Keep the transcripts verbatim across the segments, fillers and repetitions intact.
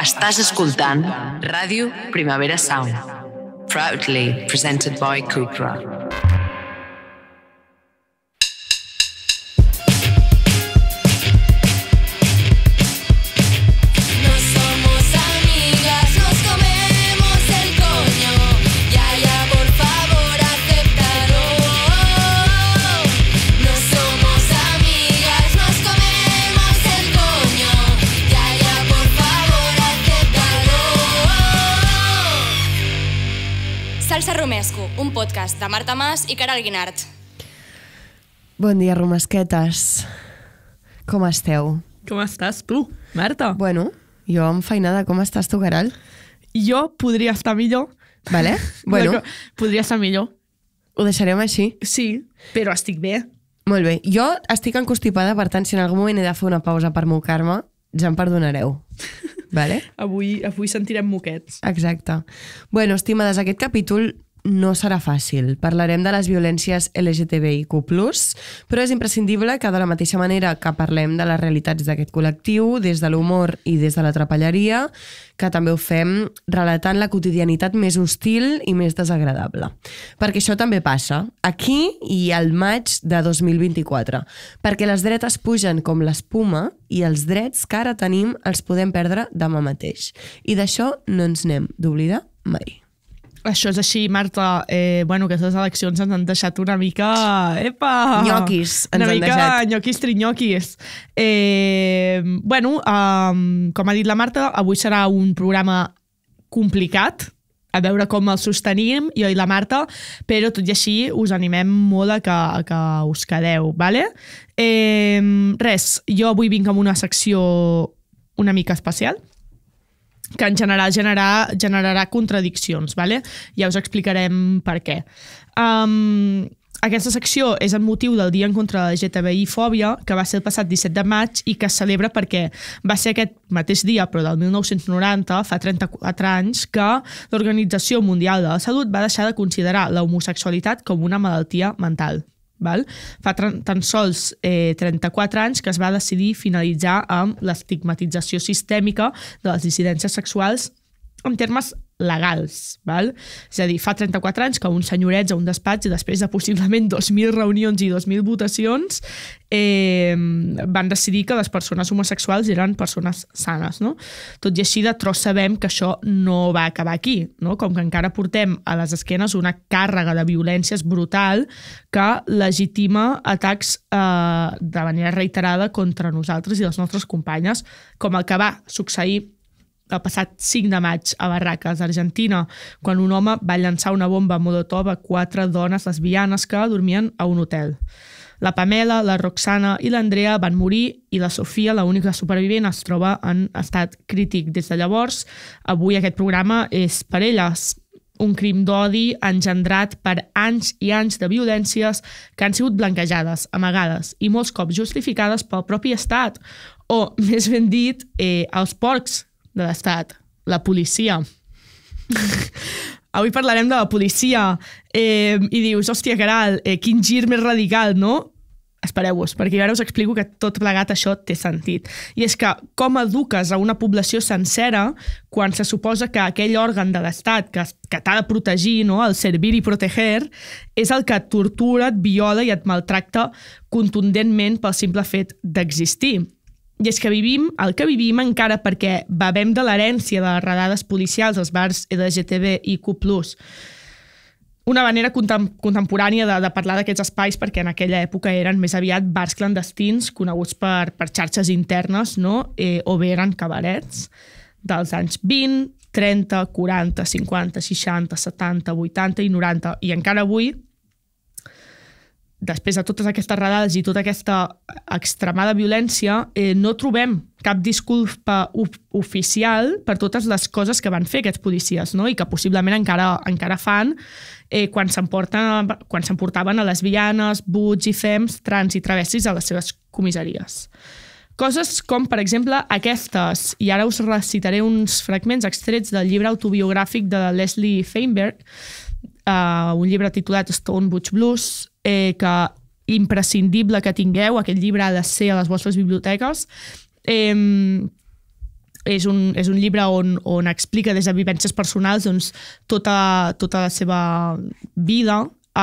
Estàs escoltant Ràdio Primavera Sound, proudly presented by Cupra. Salsa Romesco, un podcast de Marta Mas i Caral Guinart. Bon dia, romesquetes. Com esteu? Com estàs tu, Marta? Bueno, jo enfeinada. Com estàs tu, Caral? Jo podria estar millor. Vale? Bueno. Podria estar millor. Ho deixarem així? Sí, però estic bé. Molt bé. Jo estic encostipada, per tant, si en algun moment he de fer una pausa per mocar-me, ja em perdonareu. Vale? Avui, avui sentirem moquets. Exacte. Bueno, estimades, aquest capítol no serà fàcil. Parlarem de les violències L G T B I Q plus, però és imprescindible que de la mateixa manera que parlem de les realitats d'aquest col·lectiu, des de l'humor i des de la trapelleria, que també ho fem relatant la quotidianitat més hostil i més desagradable. Perquè això també passa aquí i al maig de dos mil vint-i-quatre. Perquè les dretes pugen com l'espuma i els drets que ara tenim els podem perdre demà mateix. I d'això no ens n'hem d'oblidar mai. Això és així, Marta. Eh, bueno, aquestes eleccions ens han deixat una mica... Epa! Nyoquis, ens una han mica deixat. nyoquis trinyoquis. Eh, bueno, um, com ha dit la Marta, avui serà un programa complicat, a veure com el sostenim, jo i la Marta, però tot i així us animem molt a que, a que us quedeu, vale? Eh, res, jo avui vinc amb una secció una mica especial, que en general generarà, generarà contradiccions, vale? Ja us explicarem per què. Um, aquesta secció és el motiu del Dia en contra de la L G T B I fòbia, que va ser el passat disset de maig i que es celebra perquè va ser aquest mateix dia, però del mil nou-cents noranta, fa trenta-quatre anys, que l'Organització Mundial de la Salut va deixar de considerar la homosexualitat com una malaltia mental. Val? Fa tan sols eh, trenta-quatre anys que es va decidir finalitzar amb l'estigmatització sistèmica de les dissidències sexuals en termes legals. Val? És a dir, fa trenta-quatre anys que uns senyorets a un despatx i després de possiblement dos mil reunions i dos mil votacions eh, van decidir que les persones homosexuals eren persones sanes. No? Tot i així, de tros sabem que això no va acabar aquí, no? Com que encara portem a les esquenes una càrrega de violències brutal que legitima atacs eh, de manera reiterada contra nosaltres i les nostres companyes, com el que va succeir el passat cinc de maig a Barracas, Argentina, quan un home va llançar una bomba molotov a quatre dones lesbianes que dormien a un hotel. La Pamela, la Roxana i l'Andrea van morir i la Sofia, l'única supervivent, es troba en estat crític. Des de llavors, avui aquest programa és per elles. Un crim d'odi engendrat per anys i anys de violències que han sigut blanquejades, amagades i molts cops justificades pel propi estat, o, més ben dit, eh, els porcs de l'estat, la policia. Avui parlarem de la policia eh, i dius, hòstia, Caral, eh, quin gir més radical, no? Espereu-vos, perquè ara us explico que tot plegat això té sentit. I és que com eduques a una població sencera quan se suposa que aquell òrgan de l'estat que, que t'ha de protegir, no? El servir i proteger, és el que et tortura, et viola i et maltracta contundentment pel simple fet d'existir. I és que vivim el que vivim encara perquè bevem de l'herència de les redades policials als bars L G T B I Q plus. Una manera contem contemporània de, de parlar d'aquests espais, perquè en aquella època eren més aviat bars clandestins coneguts per, per xarxes internes, no? eh, o bé eren cabarets dels anys vint, trenta, quaranta, cinquanta, seixanta, setanta, vuitanta i noranta. I encara avui, després de totes aquestes redades i tota aquesta extremada violència, eh, no trobem cap disculpa oficial per totes les coses que van fer aquests policies, no? I que possiblement encara, encara fan eh, quan s'emportaven a lesbianes, buts i fems, trans i travestis a les seves comissaries. Coses com, per exemple, aquestes, i ara us recitaré uns fragments extrets del llibre autobiogràfic de Leslie Feinberg, uh, un llibre titulat Stone Butch Blues, eh, que imprescindible que tingueu, aquest llibre ha de ser a les vostres biblioteques. Eh, és un, és un llibre on, on explica des de vivències personals doncs, tota, tota la seva vida,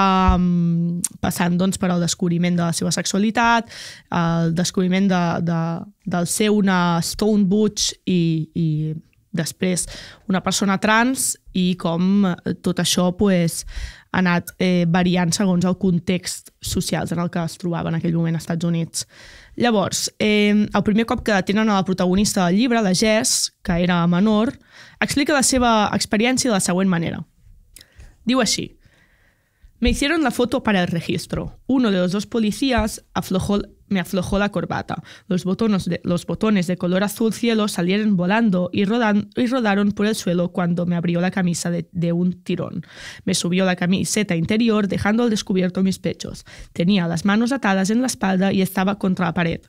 um, passant doncs, per al descobriment de la seva sexualitat, el descobriment de, de, del ser una stone butch i, i després una persona trans i com tot això pues, ha anat eh, variant segons el context social en el que es trobava en aquell moment als Estats Units. Llavors, eh, el primer cop que detenen a la protagonista del llibre, la Jess, que era menor, explica la seva experiència de la següent manera. Diu així: Me hicieron la foto para el registro. Uno de los dos policías aflojó, me aflojó la corbata. Los botones, de, los botones de color azul cielo salieron volando y, rodan, y rodaron por el suelo cuando me abrió la camisa de, de un tirón. Me subió la camiseta interior dejando al descubierto mis pechos. Tenía las manos atadas en la espalda y estaba contra la pared.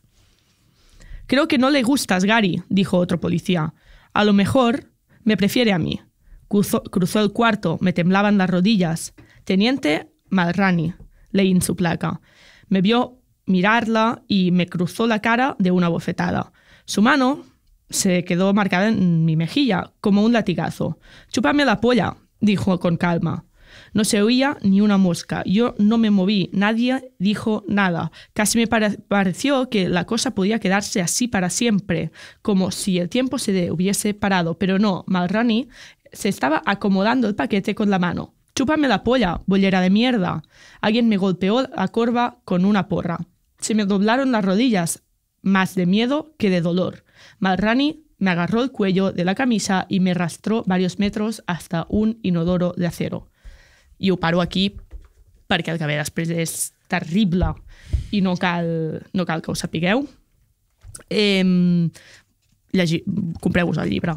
Creo que no le gustas, Gary, dijo otro policía. A lo mejor me prefiere a mí. Cruzó, cruzó el cuarto, me temblaban las rodillas. Teniente Mulroney, leí en su placa. Me vio mirarla y me cruzó la cara de una bofetada. Su mano se quedó marcada en mi mejilla, como un latigazo. «Chúpame la polla», dijo con calma. No se oía ni una mosca. Yo no me moví. Nadie dijo nada. Casi me pare- pareció que la cosa podía quedarse así para siempre, como si el tiempo se hubiese parado. Pero no, Mulroney se estaba acomodando el paquete con la mano. «Chúpame la polla, bollera de mierda». Alguien me golpeó la corva con una porra. Se me doblaron las rodillas, más de miedo que de dolor. Mulroney me agarró el cuello de la camisa y me arrastró varios metros hasta un inodoro de acero. I ho paro aquí perquè el que ve després és terrible i no cal, no cal que ho sapigueu. Eh, llegi, compreu-vos el llibre.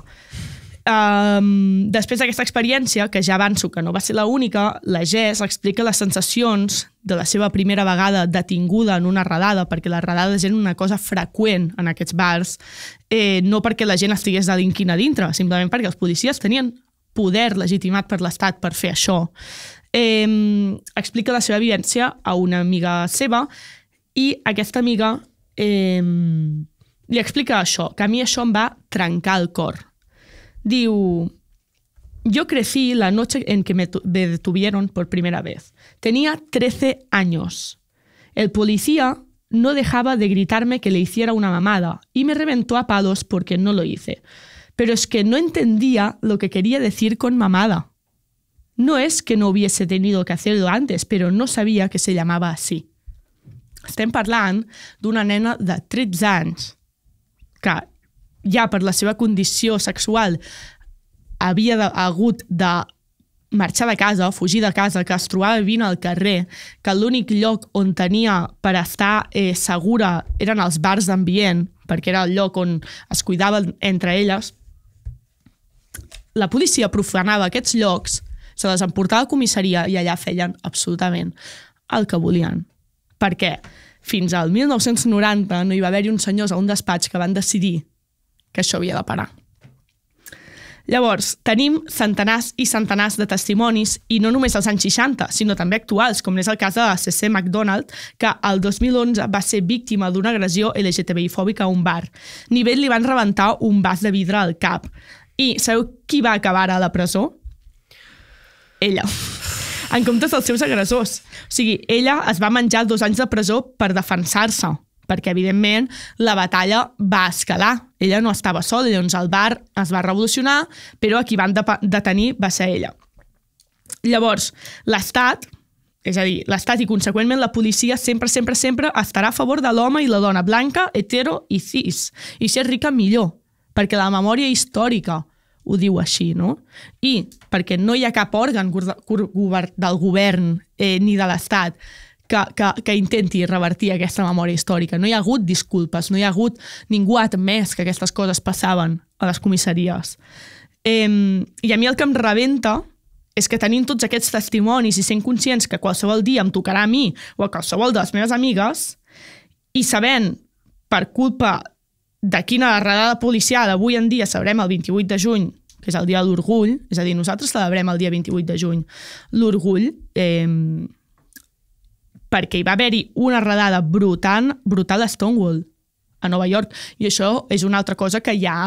Um, després d'aquesta experiència, que ja avanço que no va ser l'única, la Jess explica les sensacions de la seva primera vegada detinguda en una redada, perquè les redades eren una cosa freqüent en aquests bars, eh, no perquè la gent estigués delinquint a dintre, simplement perquè els policies tenien poder legitimat per l'Estat per fer això. Eh, explica la seva vivència a una amiga seva i aquesta amiga eh, li explica això, que a mi això em va trencar el cor. Diu, yo crecí la noche en que me detuvieron por primera vez. Tenía trece años. El policía no dejaba de gritarme que le hiciera una mamada y me reventó a palos porque no lo hice. Pero es que no entendía lo que quería decir con mamada. No es que no hubiese tenido que hacerlo antes, pero no sabía que se llamaba así. Estem parlant d'una nena de tretze anys que ja per la seva condició sexual havia de, hagut de marxar de casa, fugir de casa, que es trobava vivint al carrer, que l'únic lloc on tenia per estar eh, segura eren els bars d'ambient, perquè era el lloc on es cuidaven entre elles. La policia profanava aquests llocs, se les emportava a la comissaria i allà feien absolutament el que volien. Per què? Fins al mil nou-cents noranta no hi va haver-hi uns senyors a un despatx que van decidir que això havia de parar. Llavors, tenim centenars i centenars de testimonis, i no només als anys seixanta, sinó també actuals, com és el cas de C C McDonald, que el dos mil onze va ser víctima d'una agressió L G T B I-fòbica a un bar. Ni bé li van rebentar un vas de vidre al cap. I sabeu qui va acabar a la presó? Ella. En comptes dels seus agressors. O sigui, ella es va menjar dos anys de presó per defensar-se, perquè, evidentment, la batalla va escalar. Ella no estava sola, llavors el bar es va revolucionar, però a qui van detenir va ser ella. Llavors, l'Estat, és a dir, l'Estat i, conseqüentment, la policia sempre, sempre, sempre estarà a favor de l'home i la dona blanca, hetero i cis. I si és rica, millor, perquè la memòria històrica ho diu així, no? I perquè no hi ha cap òrgan del govern eh, ni de l'Estat Que, que, que intenti revertir aquesta memòria històrica. No hi ha hagut disculpes, no hi ha hagut ningú ha admès que aquestes coses passaven a les comissaries. Eh, I a mi el que em rebenta és que tenint tots aquests testimonis i sent conscients que qualsevol dia em tocarà a mi o a qualsevol de les meves amigues i sabent, per culpa de quina redada policial avui en dia sabrem el vint-i-vuit de juny, que és el dia de l'orgull, és a dir, nosaltres celebrem el dia vint-i-vuit de juny, l'orgull, eh, perquè hi va haver-hi una redada brutal, brutal a Stonewall, a Nova York. I això és una altra cosa que ja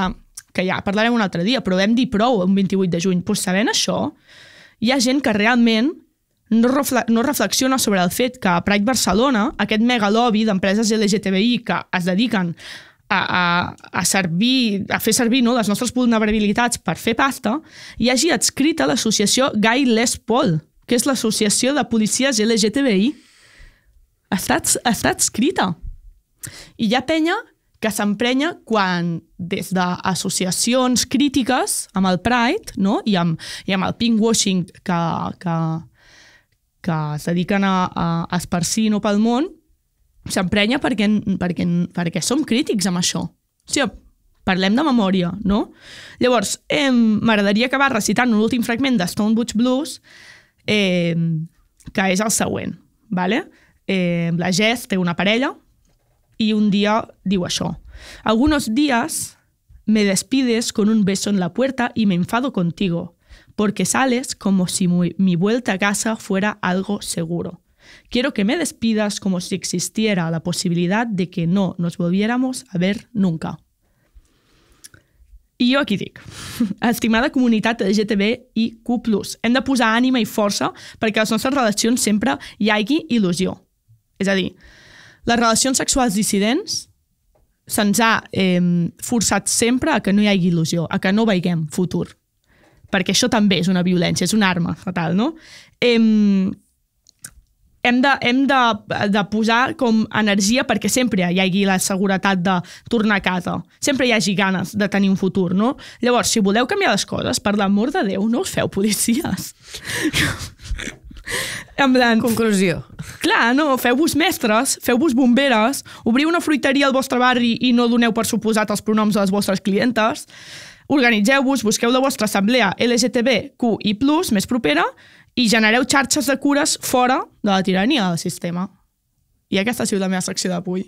que ja parlarem un altre dia, però vam dir prou un vint-i-vuit de juny. Pues sabent això, hi ha gent que realment no, refle no reflexiona sobre el fet que a Pride Barcelona, aquest mega lobby d'empreses L G T B I que es dediquen a, a, a, servir, a fer servir no, les nostres vulnerabilitats per fer pasta, hi hagi adscrita l'associació Guy Les Paul, que és l'associació de policies L G T B I. Està, està adscrita. I hi ha penya que s'emprenya quan des d'associacions crítiques amb el Pride, no? I, amb, i amb el pinkwashing que, que, que es dediquen a, a esparcir no, pel món, s'emprenya perquè, perquè, perquè som crítics amb això. O sigui, parlem de memòria, no? Llavors, eh, m'agradaria acabar recitant un últim fragment de Stone Butch Blues, eh, que és el següent, ¿vale? Eh, la Jess té una parella y un día digo això. Algunos días me despides con un beso en la puerta y me enfado contigo, porque sales como si mi, mi vuelta a casa fuera algo seguro. Quiero que me despidas como si existiera la posibilidad de que no nos volviéramos a ver nunca. I jo aquí dic, estimada comunitat L G T B I Q plus, hem de posar ànima i força perquè a les nostres relacions sempre hi hagi il·lusió. És a dir, les relacions sexuals dissidents se'ns ha eh, forçat sempre a que no hi hagi il·lusió, a que no veiguem futur. Perquè això també és una violència, és una arma fatal, no? Eh, hem de, hem de, de posar com energia perquè sempre hi hagi la seguretat de tornar a casa. Sempre hi hagi ganes de tenir un futur, no? Llavors, si voleu canviar les coses, per l'amor de Déu, no us feu policies. En plan, conclusió. Clar, no, feu-vos mestres, feu-vos bomberes, obriu una fruiteria al vostre barri i no doneu per suposat els pronoms a les vostres clientes, organitzeu-vos, busqueu la vostra assemblea L G T B Q I plus, més propera, i genereu xarxes de cures fora de la tirania del sistema. I aquesta ha sigut la meva secció d'avui.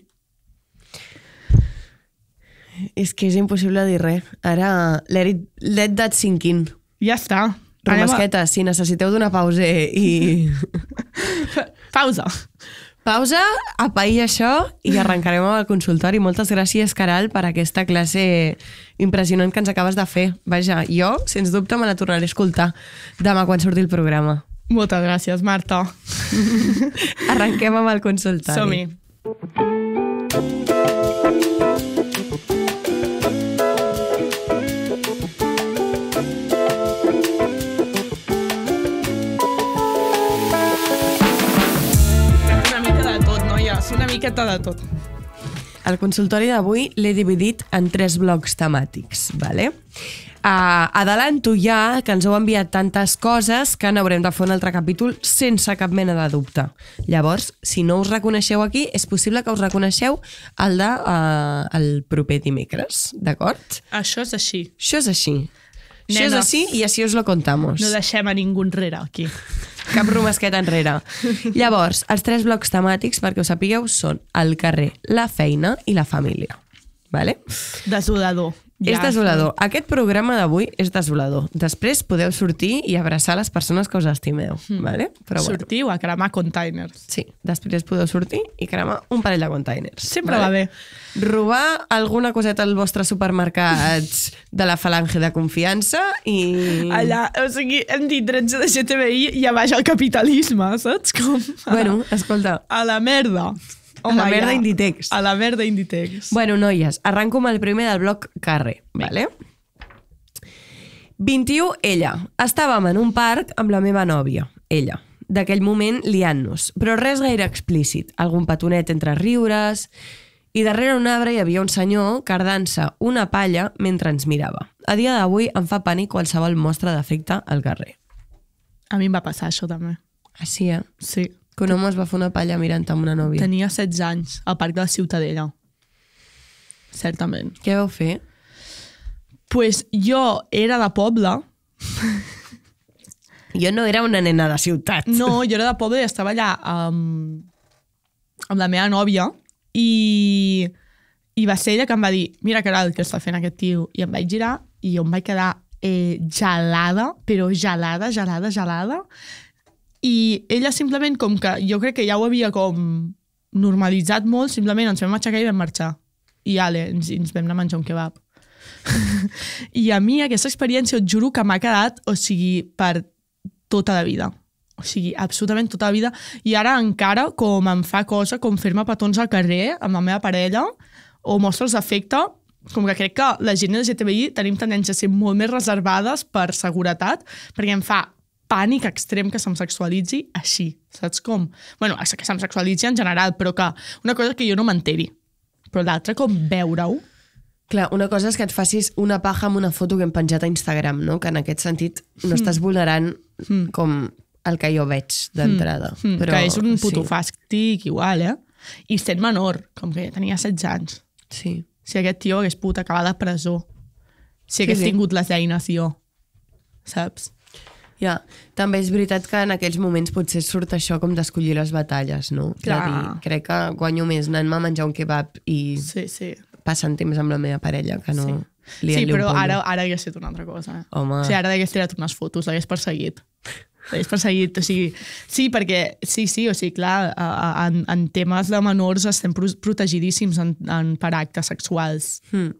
És que és impossible dir res. Ara, let, it, let that sink in. Ja està. Romasqueta, a... si necessiteu d'una pausa i... Pausa. Pausa, apaï això i arrencarem amb el consultori. Moltes gràcies, Caral, per aquesta classe impressionant que ens acabes de fer. Vaja, jo, sens dubte, me la tornaré a escoltar demà quan surti el programa. Moltes gràcies, Marta. Arrenquem amb el consultori. Som-hi. Una miqueta de tot. El consultori d'avui l'he dividit en tres blocs temàtics, ¿vale? Uh, adelanto ja que ens heu enviat tantes coses que n'haurem de fer un altre capítol sense cap mena de dubte. Llavors, si no us reconeixeu aquí, és possible que us reconeixeu el de uh, el proper dimecres, d'acord? Això és així. Això és així. Nenes, això és així i així us lo contamos. No deixem a ningú enrere aquí. Cap romasqueta enrere. Llavors, els tres blocs temàtics, perquè ho sapigueu, són el carrer, la feina i la família. Vale? Desolador. Ja. És desolador. Aquest programa d'avui és desolador. Després podeu sortir i abraçar les persones que us estimeu. Mm. Vale? Però Sortiu bueno. a cremar containers. Sí, després podeu sortir i cremar un parell de containers. Sempre vale? va bé. Robar alguna coseta als vostres supermercats de la falange de confiança i... Allà, o sigui, hem dit drets de L G T B I i a baix el capitalisme, saps? Com? Bueno, escolta. A la merda. Oh, a la merda Inditex. A la merda Inditex. Bueno, noies, arranco amb el primer del bloc carrer, vale? vint-i-u, ella. Estàvem en un parc amb la meva nòvia, ella. D'aquell moment liant-nos, però res gaire explícit. Algun petonet entre riures... I darrere un arbre hi havia un senyor cardant-se una palla mentre ens mirava. A dia d'avui em fa pànic qualsevol mostra d'afecte al carrer. A mi em va passar això també. Ah, sí, eh? Sí. Que un home es va fer una palla mirant amb una nòvia. Tenia setze anys, al Parc de la Ciutadella. Certament. Què vau fer? Pues jo era de poble. Jo no era una nena de ciutat. No, jo era de poble i estava allà amb, amb la meva nòvia i, i va ser ella que em va dir mira, Caral, què està fent aquest tio? I em vaig girar i jo em vaig quedar eh, gelada, però gelada, gelada, gelada. I ella simplement, com que jo crec que ja ho havia com normalitzat molt, simplement ens vam aixecar i vam marxar. I ale, ens, ens vam anar a menjar un kebab. I a mi aquesta experiència, et juro que m'ha quedat, o sigui, per tota la vida. O sigui, absolutament tota la vida. I ara encara com em fa cosa com fer-me petons al carrer amb la meva parella o mostres d'afecte, com que crec que la gent L G T B I tenim tendència a ser molt més reservades per seguretat, perquè em fa pànic extrem que se'm sexualitzi així, saps com? Bueno, que se'm sexualitzi en general, però que una cosa que jo no m'enteri. Però l'altra, com veure-ho. Clar, una cosa és que et facis una paja amb una foto que hem penjat a Instagram, no? Que en aquest sentit no estàs vulnerant mm. com el que jo veig d'entrada. Mm. Però, que és un puto sí. fàstic igual, eh? I sent menor, com que tenia setze anys. Sí. Si aquest tio hagués pogut acabar de presó. Si hagués sí, sí. tingut les eines jo. Saps? Ja, també és veritat que en aquells moments potser surt això com d'escollir les batalles, no? Clar. De dir, crec que guanyo més anant-me a menjar un kebab i sí, sí. passant temps amb la meva parella, que no... Sí, sí però ara, ara hagués fet una altra cosa. Eh? Home. O sigui, ara hagués tirat unes fotos, l'hagués perseguit. L'hagués perseguit, o sigui... Sí, perquè, sí, sí, o sigui, clar, en, en temes de menors estem protegidíssims en, en per actes sexuals. Hmm.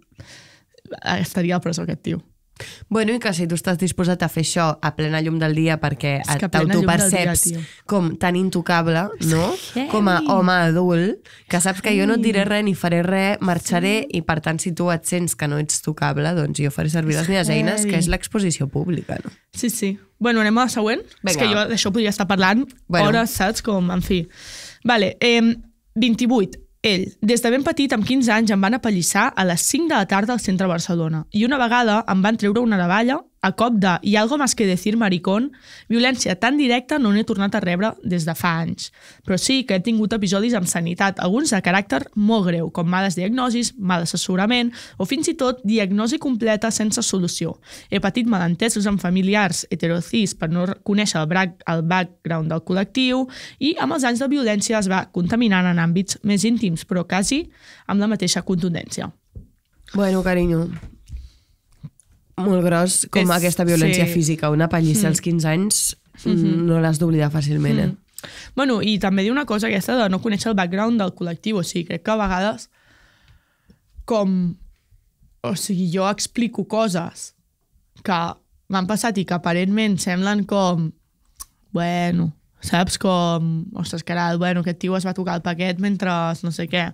Estaria a presó aquest tio. Bueno, i que si tu estàs disposat a fer això a plena llum del dia perquè plena t'autoperceps llum del dia, com tan intocable, no? Heavy. Com a home adult, que saps que jo no et diré res ni faré res, marxaré, sí. I per tant si tu et sents que no ets tocable, doncs jo faré servir les meves eines, que és l'exposició pública, no? Sí, sí. Bueno, anem a la següent. Vinga. És que jo d'això podria estar parlant bueno. hores, saps? Com, en fi. Vale, eh, vint-i-vuit. Ell, des de ben petit, amb quinze anys, em van apallissar a les cinc de la tarda al centre de Barcelona. I una vegada em van treure una navalla a cop de «y algo más que decir, maricón», violència tan directa no n'he tornat a rebre des de fa anys. Però sí que he tingut episodis amb sanitat, alguns de caràcter molt greu, com males diagnosis, mal assessorament o fins i tot diagnosi completa sense solució. He patit malentesos amb familiars heterocis per no conèixer el, back, el background del col·lectiu i amb els anys de violència es va contaminant en àmbits més íntims, però quasi amb la mateixa contundència. Bueno, carinyo, molt gros com és, aquesta violència sí. física. Una pallissa mm. als quinze anys mm-hmm. no l'has d'oblidar fàcilment. Eh? Mm. Bueno, i també dir una cosa aquesta de no conèixer el background del col·lectiu. O sigui, crec que a vegades com... O sigui, jo explico coses que m'han passat i que aparentment semblen com... Bueno, saps? Com... Ostres, caral, bueno, aquest tio es va tocar el paquet mentre no sé què...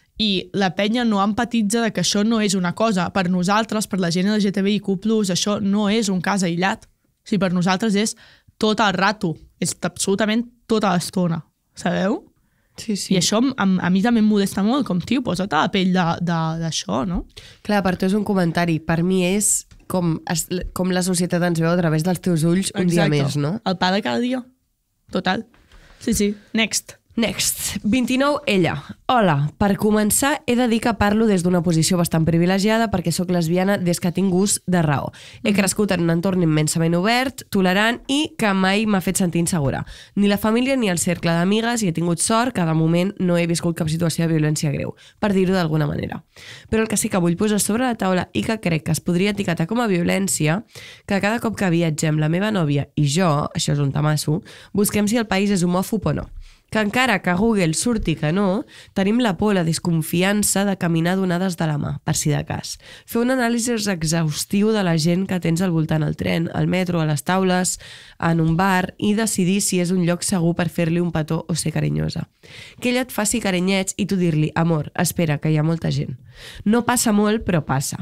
I la penya no empatitza de que això no és una cosa. Per nosaltres, per la gent L G T B I Q plus, això no és un cas aïllat. O sigui, per nosaltres és tot el rato. És absolutament tota l'estona. Sabeu? Sí, sí. I això a, a mi també em molesta molt, com, tio, posa't a la pell d'això, no? Clar, per tu és un comentari. Per mi és com, com la societat ens veu a través dels teus ulls un Exacte. dia més, no? El pa de cada dia. Total. Sí, sí. Next. Next. vint-i-nou, ella. Hola, per començar he de dir que parlo des d'una posició bastant privilegiada perquè sóc lesbiana des que tinc gust de raó. He crescut en un entorn immensament obert, tolerant i que mai m'ha fet sentir insegura. Ni la família ni el cercle d'amigues i he tingut sort que de moment no he viscut cap situació de violència greu, per dir-ho d'alguna manera. Però el que sí que vull posar sobre la taula i que crec que es podria etiquetar com a violència, que cada cop que viatgem la meva nòvia i jo, això és un tamasso, busquem si el país és homòfob o no. Que encara que Google surti que no, tenim la por, la desconfiança de caminar donades de la mà, per si de cas. Fer un anàlisi exhaustiu de la gent que tens al voltant al tren, al metro, a les taules, en un bar, i decidir si és un lloc segur per fer-li un petó o ser carinyosa. Que ella et faci carinyets i tu dir-li, amor, espera, que hi ha molta gent. No passa molt, però passa.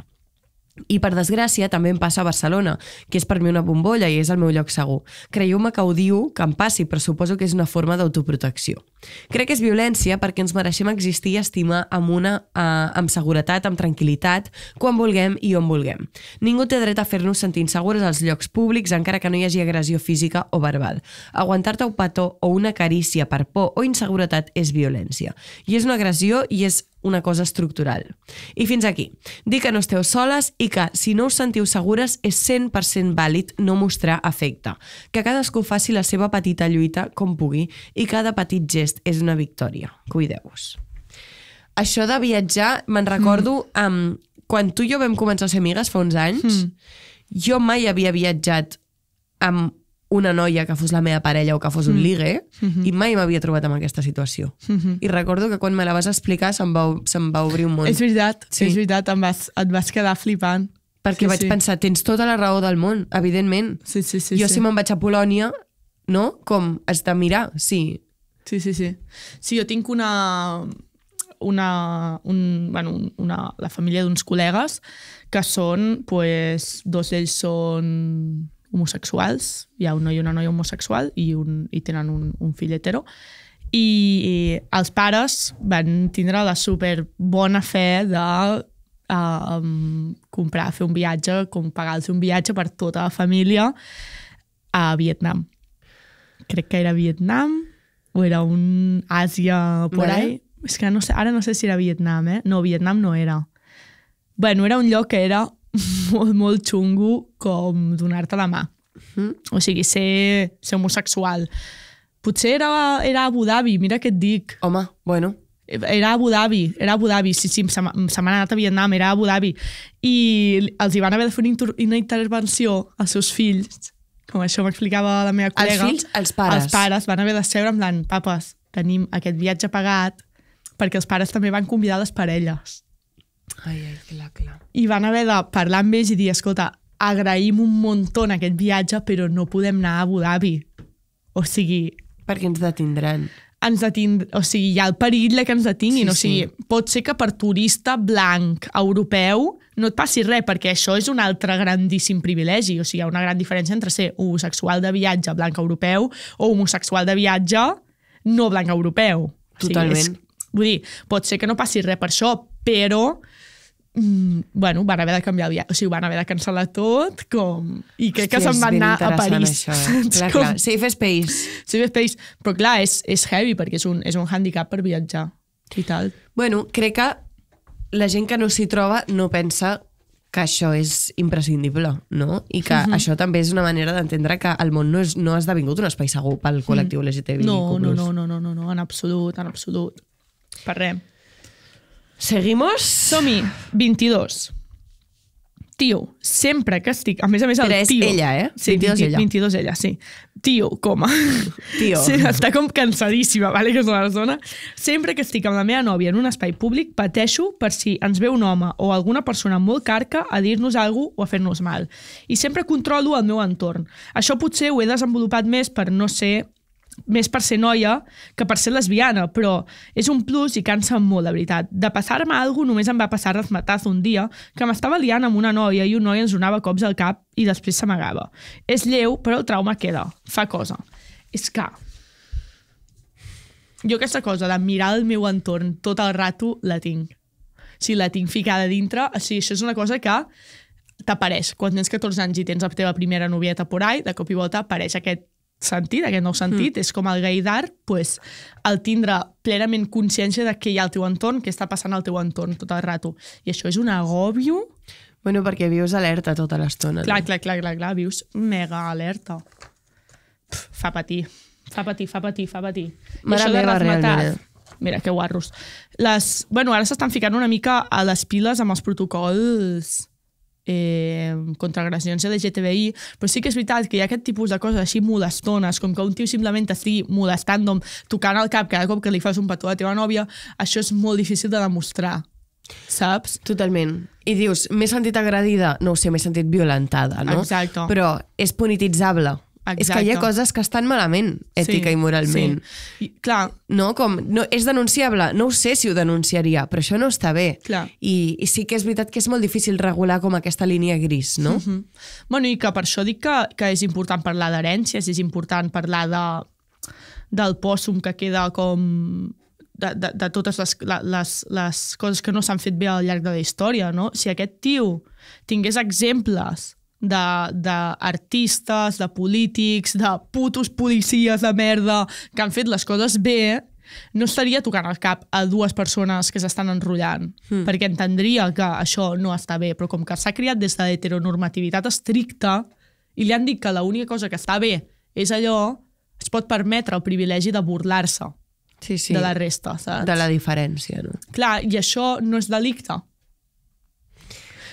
I per desgràcia també em passa a Barcelona, que és per mi una bombolla i és el meu lloc segur. Creieu-me que ho diu, que em passi, però suposo que és una forma d'autoprotecció. Crec que és violència perquè ens mereixem existir i estimar amb, una, uh, amb seguretat, amb tranquil·litat, quan vulguem i on vulguem. Ningú té dret a fer-nos sentir insegures als llocs públics encara que no hi hagi agressió física o verbal. Aguantar-te un petó o una carícia per por o inseguretat és violència. I és una agressió i és una cosa estructural. I fins aquí. Dir que no esteu soles i que, si no us sentiu segures, és cent per cent vàlid no mostrar afecte. Que cadascú faci la seva petita lluita com pugui i cada petit gest és una victòria. Cuideu-vos. Això de viatjar, me'n recordo, mm. um, quan tu i jo vam començar a ser amigues fa uns anys, mm. jo mai havia viatjat amb una noia que fos la meva parella o que fos un ligue, Mhm. i mai m'havia trobat en aquesta situació. Mhm. I recordo que quan me la vas explicar se'm va, se'm va obrir un món. És veritat, Sí. és veritat, em vas, et vas quedar flipant. Perquè Sí, vaig sí. pensar, tens tota la raó del món, evidentment. Sí, sí, sí. jo sí. si me'n vaig a Polònia, no? Com, has de mirar, sí. Sí, sí, sí. Sí, jo tinc una... una, un, bueno, una la família d'uns col·legues que són, pues, dos d'ells són homosexuals, hi ha un noi i una noia homosexual i, un, i tenen un, un fill hetero, i, i els pares van tindre la super bona fe de uh, um, comprar, fer un viatge, com pagar-los un viatge per tota la família a Vietnam. Crec que era Vietnam o era un Àsia por Vale. ahí. És que no sé, ara no sé si era Vietnam, eh? No, Vietnam no era. Bueno, era un lloc que era molt, molt xungo com donar-te la mà. Mm. O sigui, ser, ser homosexual. Potser era, era Abu Dhabi, mira què et dic. Home, bueno, Era Abu Dhabi, era Abu Dhabi, sí, sí, se m'ha se m'ha anat a Vietnam, era Abu Dhabi. I els hi van haver de fer una, inter una intervenció als seus fills, com això m'explicava la meva col·lega. els fills, els pares. Els pares van haver de seure en plan, papes, tenim aquest viatge pagat, perquè els pares també van convidar les parelles. Ai, ai, clar, clar. I van haver de parlar amb ells i dir, escolta, agraïm un muntó aquest viatge, però no podem anar a Abu Dhabi. O sigui, Perquè ens detindran. ens detind... o sigui, hi ha el perill de que ens detinguin. Sí, O sigui, sí. pot ser que per turista blanc europeu no et passi res, perquè això és un altre grandíssim privilegi. O sigui, hi ha una gran diferència entre ser homosexual de viatge blanc europeu o homosexual de viatge no blanc europeu. Totalment. O sigui, és, vull dir, pot ser que no passi res per això, però mm, bueno, van haver de canviar el viatge. O sigui, van haver de cancel·lar tot, com... I crec que Hòstia, se'n és van ben anar a interessant, París. Això, eh? Saps Clar, com? clar. Safe space. Sí, space. Però clar, és, és heavy perquè és un, és un handicap per viatjar i tal. Bueno, crec que la gent que no s'hi troba no pensa que això és imprescindible, no? I que uh -huh. això també és una manera d'entendre que el món no, és, no ha esdevingut un espai segur pel col·lectiu L G T B I Q No, plus. no, no, no, no, no, en absolut, en absolut. Per res. Seguimos? Som-hi, vint-i-dos. Tio, sempre que estic... A més a més, el Però és tio... ella, eh? Sí, vint-i-dos ella. vint-i-dos ella, sí. Tio, coma. Tio. Sí, està com cansadíssima, vale, que és una persona. Sempre que estic amb la meva nòvia en un espai públic, pateixo per si ens ve un home o alguna persona molt carca a dir-nos alguna cosa o a fer-nos mal. I sempre controlo el meu entorn. Això potser ho he desenvolupat més per no ser més per ser noia que per ser lesbiana, però és un plus i cansa molt, de veritat. De passar-me alguna cosa només em va passar resmatazo un dia que m'estava liant amb una noia i un noi ens donava cops al cap i després s'amagava. És lleu, però el trauma queda. Fa cosa. És que jo aquesta cosa de mirar el meu entorn tot el rato la tinc. Si la tinc ficada dintre, o sigui, això és una cosa que t'apareix. Quan tens catorze anys i tens la teva primera novieta por ahí, de cop i volta apareix aquest sentit, aquest nou sentit, mm. és com el gaydar, pues, el tindre plenament consciència de què hi ha al teu entorn, què està passant al teu entorn tot el rato. I això és un agòbio. Bueno, perquè vius alerta tota l'estona. Clar, no? clar, clar, clar, clar, vius mega alerta. Pff, fa patir, fa patir, fa patir, fa patir. I Mare això de meva, resmatar, realment, mira, que guarros. Les, bueno, ara s'estan ficant una mica a les piles amb els protocols eh, contra agressions L G T B I, però sí que és veritat que hi ha aquest tipus de coses així molestones, com que un tio simplement estigui molestant-me, tocant el cap cada cop que li fas un petó a la teva nòvia, això és molt difícil de demostrar, saps? Totalment. I dius, m'he sentit agredida? No ho sé, m'he sentit violentada, no? Exacte. Però és punititzable. Exacte. És que hi ha coses que estan malament, ètica Sí, i moralment. Sí. I, clar, No, com, no, és denunciable? No ho sé si ho denunciaria, però això no està bé. Clar. I, I sí que és veritat que és molt difícil regular com aquesta línia gris, no? Mm-hmm. Bueno, i que per això dic que, que és important parlar d'herències, és important parlar de, del pòssum que queda com... de, de, de totes les, les, les coses que no s'han fet bé al llarg de la història, no? Si aquest tio tingués exemples d'artistes, de, de polítics, de putos policies de merda que han fet les coses bé, no estaria tocant el cap a dues persones que s'estan enrotllant, mm. perquè entendria que això no està bé, però com que s'ha criat des de l'heteronormativitat estricta i li han dit que l'única cosa que està bé és allò, es pot permetre el privilegi de burlar-se Sí, sí. de la resta, saps? De la diferència, no? Clar, i això no és delicte.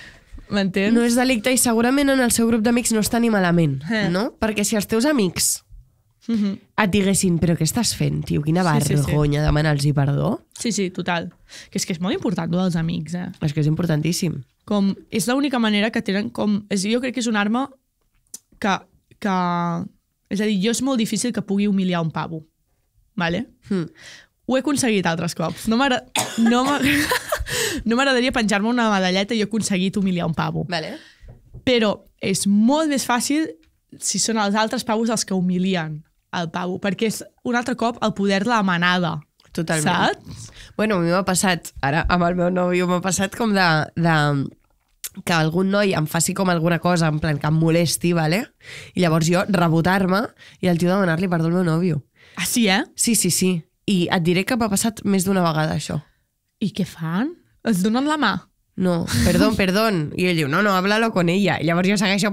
M'entens? No és delicte i segurament en el seu grup d'amics no està ni malament, Eh. no? Perquè si els teus amics Mhm. et diguessin, però què estàs fent, tio? Quina Sí, sí, sí. vergonya demanar-los perdó. Sí, sí, total. Que és que és molt important, lo dels amics, eh? És que és importantíssim. Com, és l'única manera que tenen com... És, jo crec que és una arma que, que... És a dir, jo és molt difícil que pugui humiliar un pavo. Vale? Hm. Ho he aconseguit altres cops. No m'agrada... No m'agrada... No m'agradaria penjar-me una medalleta i he aconseguit humiliar un pavo. Vale. Però és molt més fàcil si són els altres pavos els que humilien el pavo, perquè és un altre cop el poder de la manada. Totalment. Saps? Bueno, a mi m'ha passat, ara amb el meu nòvio, m'ha passat com de, de que algun noi em faci com alguna cosa, en plan que em molesti, vale? I llavors jo rebotar-me i el tio demanar-li perdó al meu nòvio. Ah, sí, eh? Sí, sí, sí. I et diré que m'ha passat més d'una vegada, això. I què fan? Es donen la mà? No, perdón, perdón. I ell diu, no, no, háblalo con ella. I llavors jo segueixo...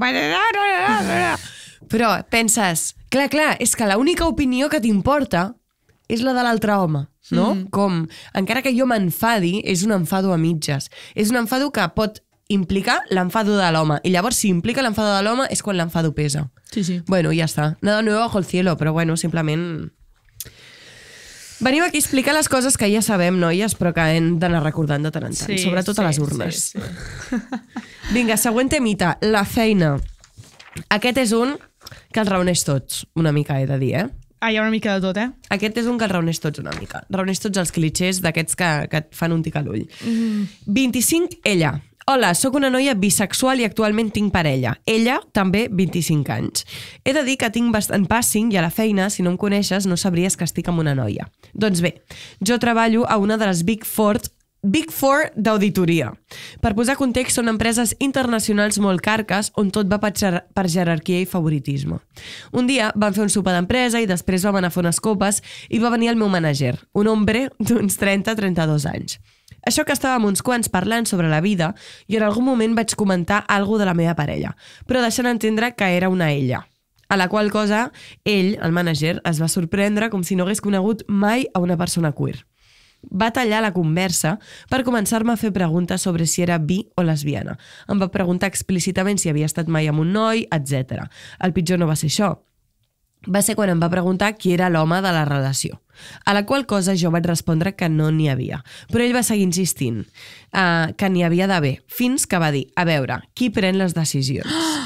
Però penses, clar, clar, és que l'única opinió que t'importa és la de l'altre home, no? Mm. Com, encara que jo m'enfadi, és un enfado a mitges. És un enfado que pot implicar l'enfado de l'home. I llavors, si implica l'enfado de l'home, és quan l'enfado pesa. Sí, sí. Bueno, ja està. Nada nuevo bajo el cielo, però bueno, simplement... Venim aquí a explicar les coses que ja sabem, noies, però que hem d'anar recordant de tant en tant, Sí, sobretot sí, a les urnes. sí, sí. Vinga, següent temita, la feina. Aquest és un que els reuneix tots, una mica, he de dir, eh? Ah, hi ha una mica de tot, eh? Aquest és un que els reuneix tots una mica. Reuneix tots els clichés d'aquests que, que et fan un tic a l'ull. Mm. vint-i-cinc, ella. Hola, sóc una noia bisexual i actualment tinc parella. Ella, també, vint-i-cinc anys. He de dir que tinc bastant passing i a la feina, si no em coneixes, no sabries que estic amb una noia. Doncs bé, jo treballo a una de les Big Four Big Four d'auditoria. Per posar context, són empreses internacionals molt carques on tot va per, jer per jerarquia i favoritisme. Un dia vam fer un sopar d'empresa i després vam anar a fer unes copes i va venir el meu manager, un hombre d'uns trenta a trenta-dos anys. Això que estàvem uns quants parlant sobre la vida i en algun moment vaig comentar alguna de la meva parella, però deixant entendre que era una ella. A la qual cosa, ell, el manager, es va sorprendre com si no hagués conegut mai a una persona queer. Va tallar la conversa per començar-me a fer preguntes sobre si era bi o lesbiana. Em va preguntar explícitament si havia estat mai amb un noi, etcètera. El pitjor no va ser això. Va ser quan em va preguntar qui era l'home de la relació. A la qual cosa jo vaig respondre que no n'hi havia. Però ell va seguir insistint uh, que n'hi havia d'haver, fins que va dir, a veure, qui pren les decisions?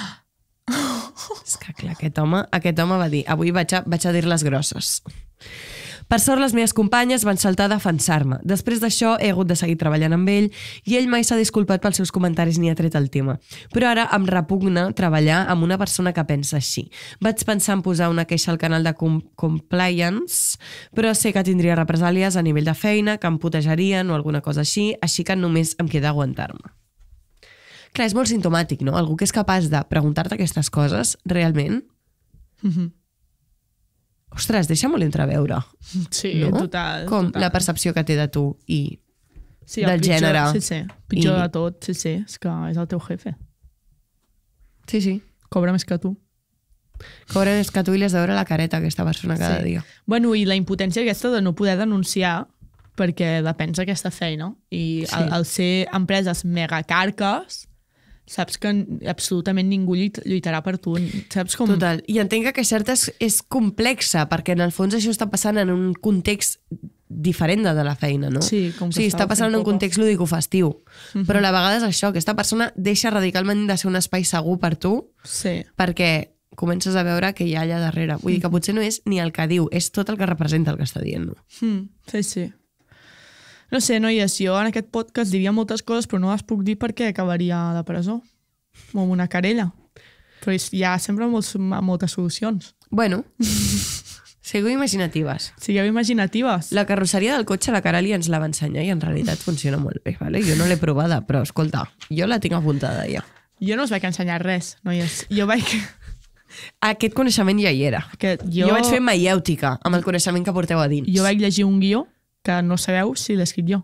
És que clar, aquest home, aquest home va dir, avui vaig a, vaig a dir les grosses. Per sort, les meves companyes van saltar a defensar-me. Després d'això, he hagut de seguir treballant amb ell i ell mai s'ha disculpat pels seus comentaris ni ha tret el tema. Però ara em repugna treballar amb una persona que pensa així. Vaig pensar en posar una queixa al canal de com compliance, però sé que tindria represàlies a nivell de feina, que em putejarien o alguna cosa així, així que només em queda aguantar-me. Clar, és molt simptomàtic, no? Algú que és capaç de preguntar-te aquestes coses, realment... Mm-hmm. Ostres, deixa molt entreveure. Sí, no? total. Com total. la percepció que té de tu i sí, del pitjor, gènere. Sí, sí. Pitjor I... de tot, sí, sí. És que és el teu jefe. Sí, sí. Cobra més que tu. Cobren és que tu i li has de veure la careta a aquesta persona cada sí. dia. Bueno, i la impotència aquesta de no poder denunciar perquè depens d'aquesta feina. I Sí. al, al ser empreses mega carques, saps que absolutament ningú lluit, lluitarà per tu. Saps com... Total. I entenc que aquesta certa és, és complexa, perquè en el fons això està passant en un context diferent de la feina, no? Sí, com que o sigui, està estava passant en fent un poco. context lúdico-festiu. Mhm. Però a la vegada és això, aquesta persona deixa radicalment de ser un espai segur per tu Sí. perquè comences a veure que hi ha allà darrere. Vull dir que potser no és ni el que diu, és tot el que representa el que està dient. No? Mm, sí, sí. No sé, noies, jo en aquest podcast diria moltes coses, però no les puc dir perquè acabaria a la presó. O amb una querella. Però hi ha sempre molts, moltes solucions. Bueno, sigueu imaginatives. Sigueu imaginatives. La carrosseria del cotxe la Carali ens la va ensenyar i en realitat funciona molt bé. Vale? Jo no l'he provada, però escolta, jo la tinc apuntada ja. Jo no us vaig ensenyar res, noies. Jo vaig... Aquest coneixement ja hi era. Que Jo, jo, jo vaig fer maièutica amb el coneixement que porteu a dins. jo vaig llegir un guió que no sabeu si l'he escrit jo.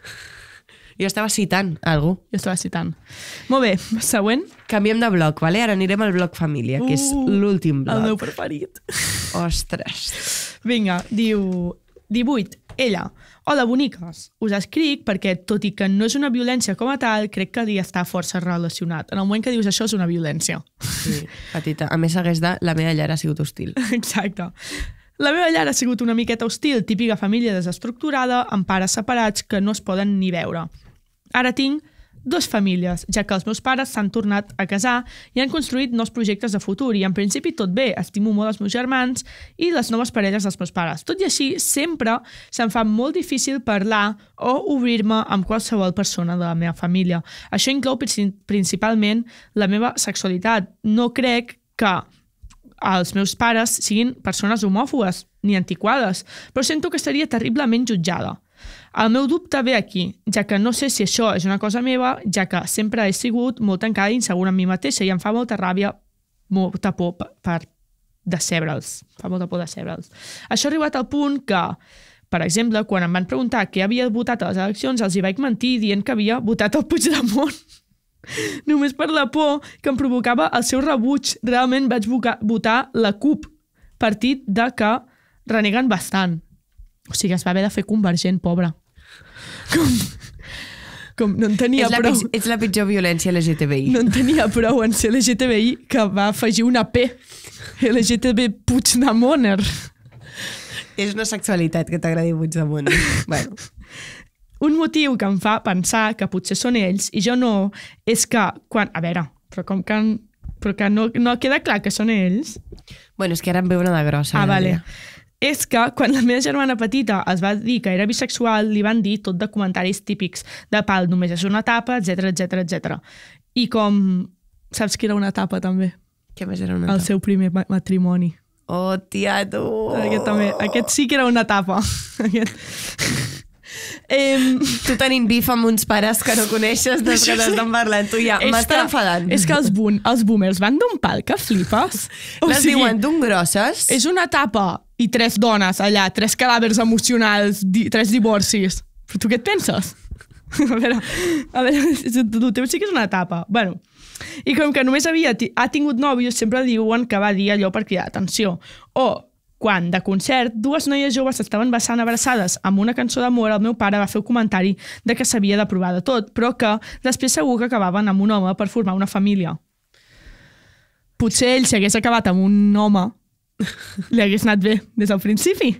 Jo estava citant algú. Jo estava citant. Molt bé, següent. Canviem de bloc, vale? Ara anirem al bloc família, que és Uh, l'últim bloc. El meu preferit. Ostres. Vinga, diu... divuit. ella. Hola, boniques. Us escric perquè, tot i que no és una violència com a tal, crec que hi està força relacionat. En el moment que dius això és una violència. Sí, petita. A més, hagués de... La meva llar ha sigut hostil. Exacte. La meva llar ha sigut una miqueta hostil, típica família desestructurada, amb pares separats que no es poden ni veure. Ara tinc dos famílies, ja que els meus pares s'han tornat a casar i han construït nous projectes de futur i en principi tot bé, estimo molt els meus germans i les noves parelles dels meus pares. Tot i així, sempre se'm fa molt difícil parlar o obrir-me amb qualsevol persona de la meva família. Això inclou principalment la meva sexualitat. No crec que els meus pares siguin persones homòfobes ni antiquades, però sento que estaria terriblement jutjada. El meu dubte ve aquí, ja que no sé si això és una cosa meva, ja que sempre he sigut molt tancada i insegura en mi mateixa i em fa molta ràbia, molta por per, per decebre'ls. Fa molta por decebre'ls. Això ha arribat al punt que, per exemple, quan em van preguntar què havia votat a les eleccions, els hi vaig mentir dient que havia votat el Puigdemont. Només per la por que em provocava el seu rebuig. Realment vaig votar la CUP, partit de que reneguen bastant. O sigui, es va haver de fer convergent, pobre. Com, com no en tenia és la prou... Pitjor, és la pitjor violència L G T B I. No en tenia prou en ser L G T B I que va afegir una P. L G T B Puigdemonter. És una sexualitat que t'agradi Puigdemont. Bueno. Un motiu que em fa pensar que potser són ells i jo no, és que quan... A veure, però com que, però que no, no queda clar que són ells... Bueno, és que ara em ve una de grossa. Ah, vale. És que quan la meva germana petita es va dir que era bisexual, li van dir tot de comentaris típics de pal, només és una etapa, etcètera, etcètera, etcètera. I com... Saps que era una etapa, també? Què més era una etapa? El etapa? seu primer matrimoni. Oh, tia, tu! Aquest també. Aquest sí que era una etapa. Aquest... Eh, tu tenint bif amb uns pares que no coneixes des que t'estan parlant. Tu ja m'estan enfadant. És que els, boom, els boomers van d'un pal que flipes. O Les sigui, diuen d'un grosses. És una etapa i tres dones allà, tres cadàvers emocionals, di, tres divorcis. Però tu què et penses? A veure, a veure, el teu sí que és una etapa. Bueno, i com que només havia ha tingut nòvios, sempre diuen que va dir allò per cridar atenció. O quan, de concert, dues noies joves estaven besant abraçades amb una cançó d'amor, el meu pare va fer un comentari de que s'havia de provar de tot, però que després segur que acabaven amb un home per formar una família. Potser ell, si hagués acabat amb un home, li hagués anat bé des del principi.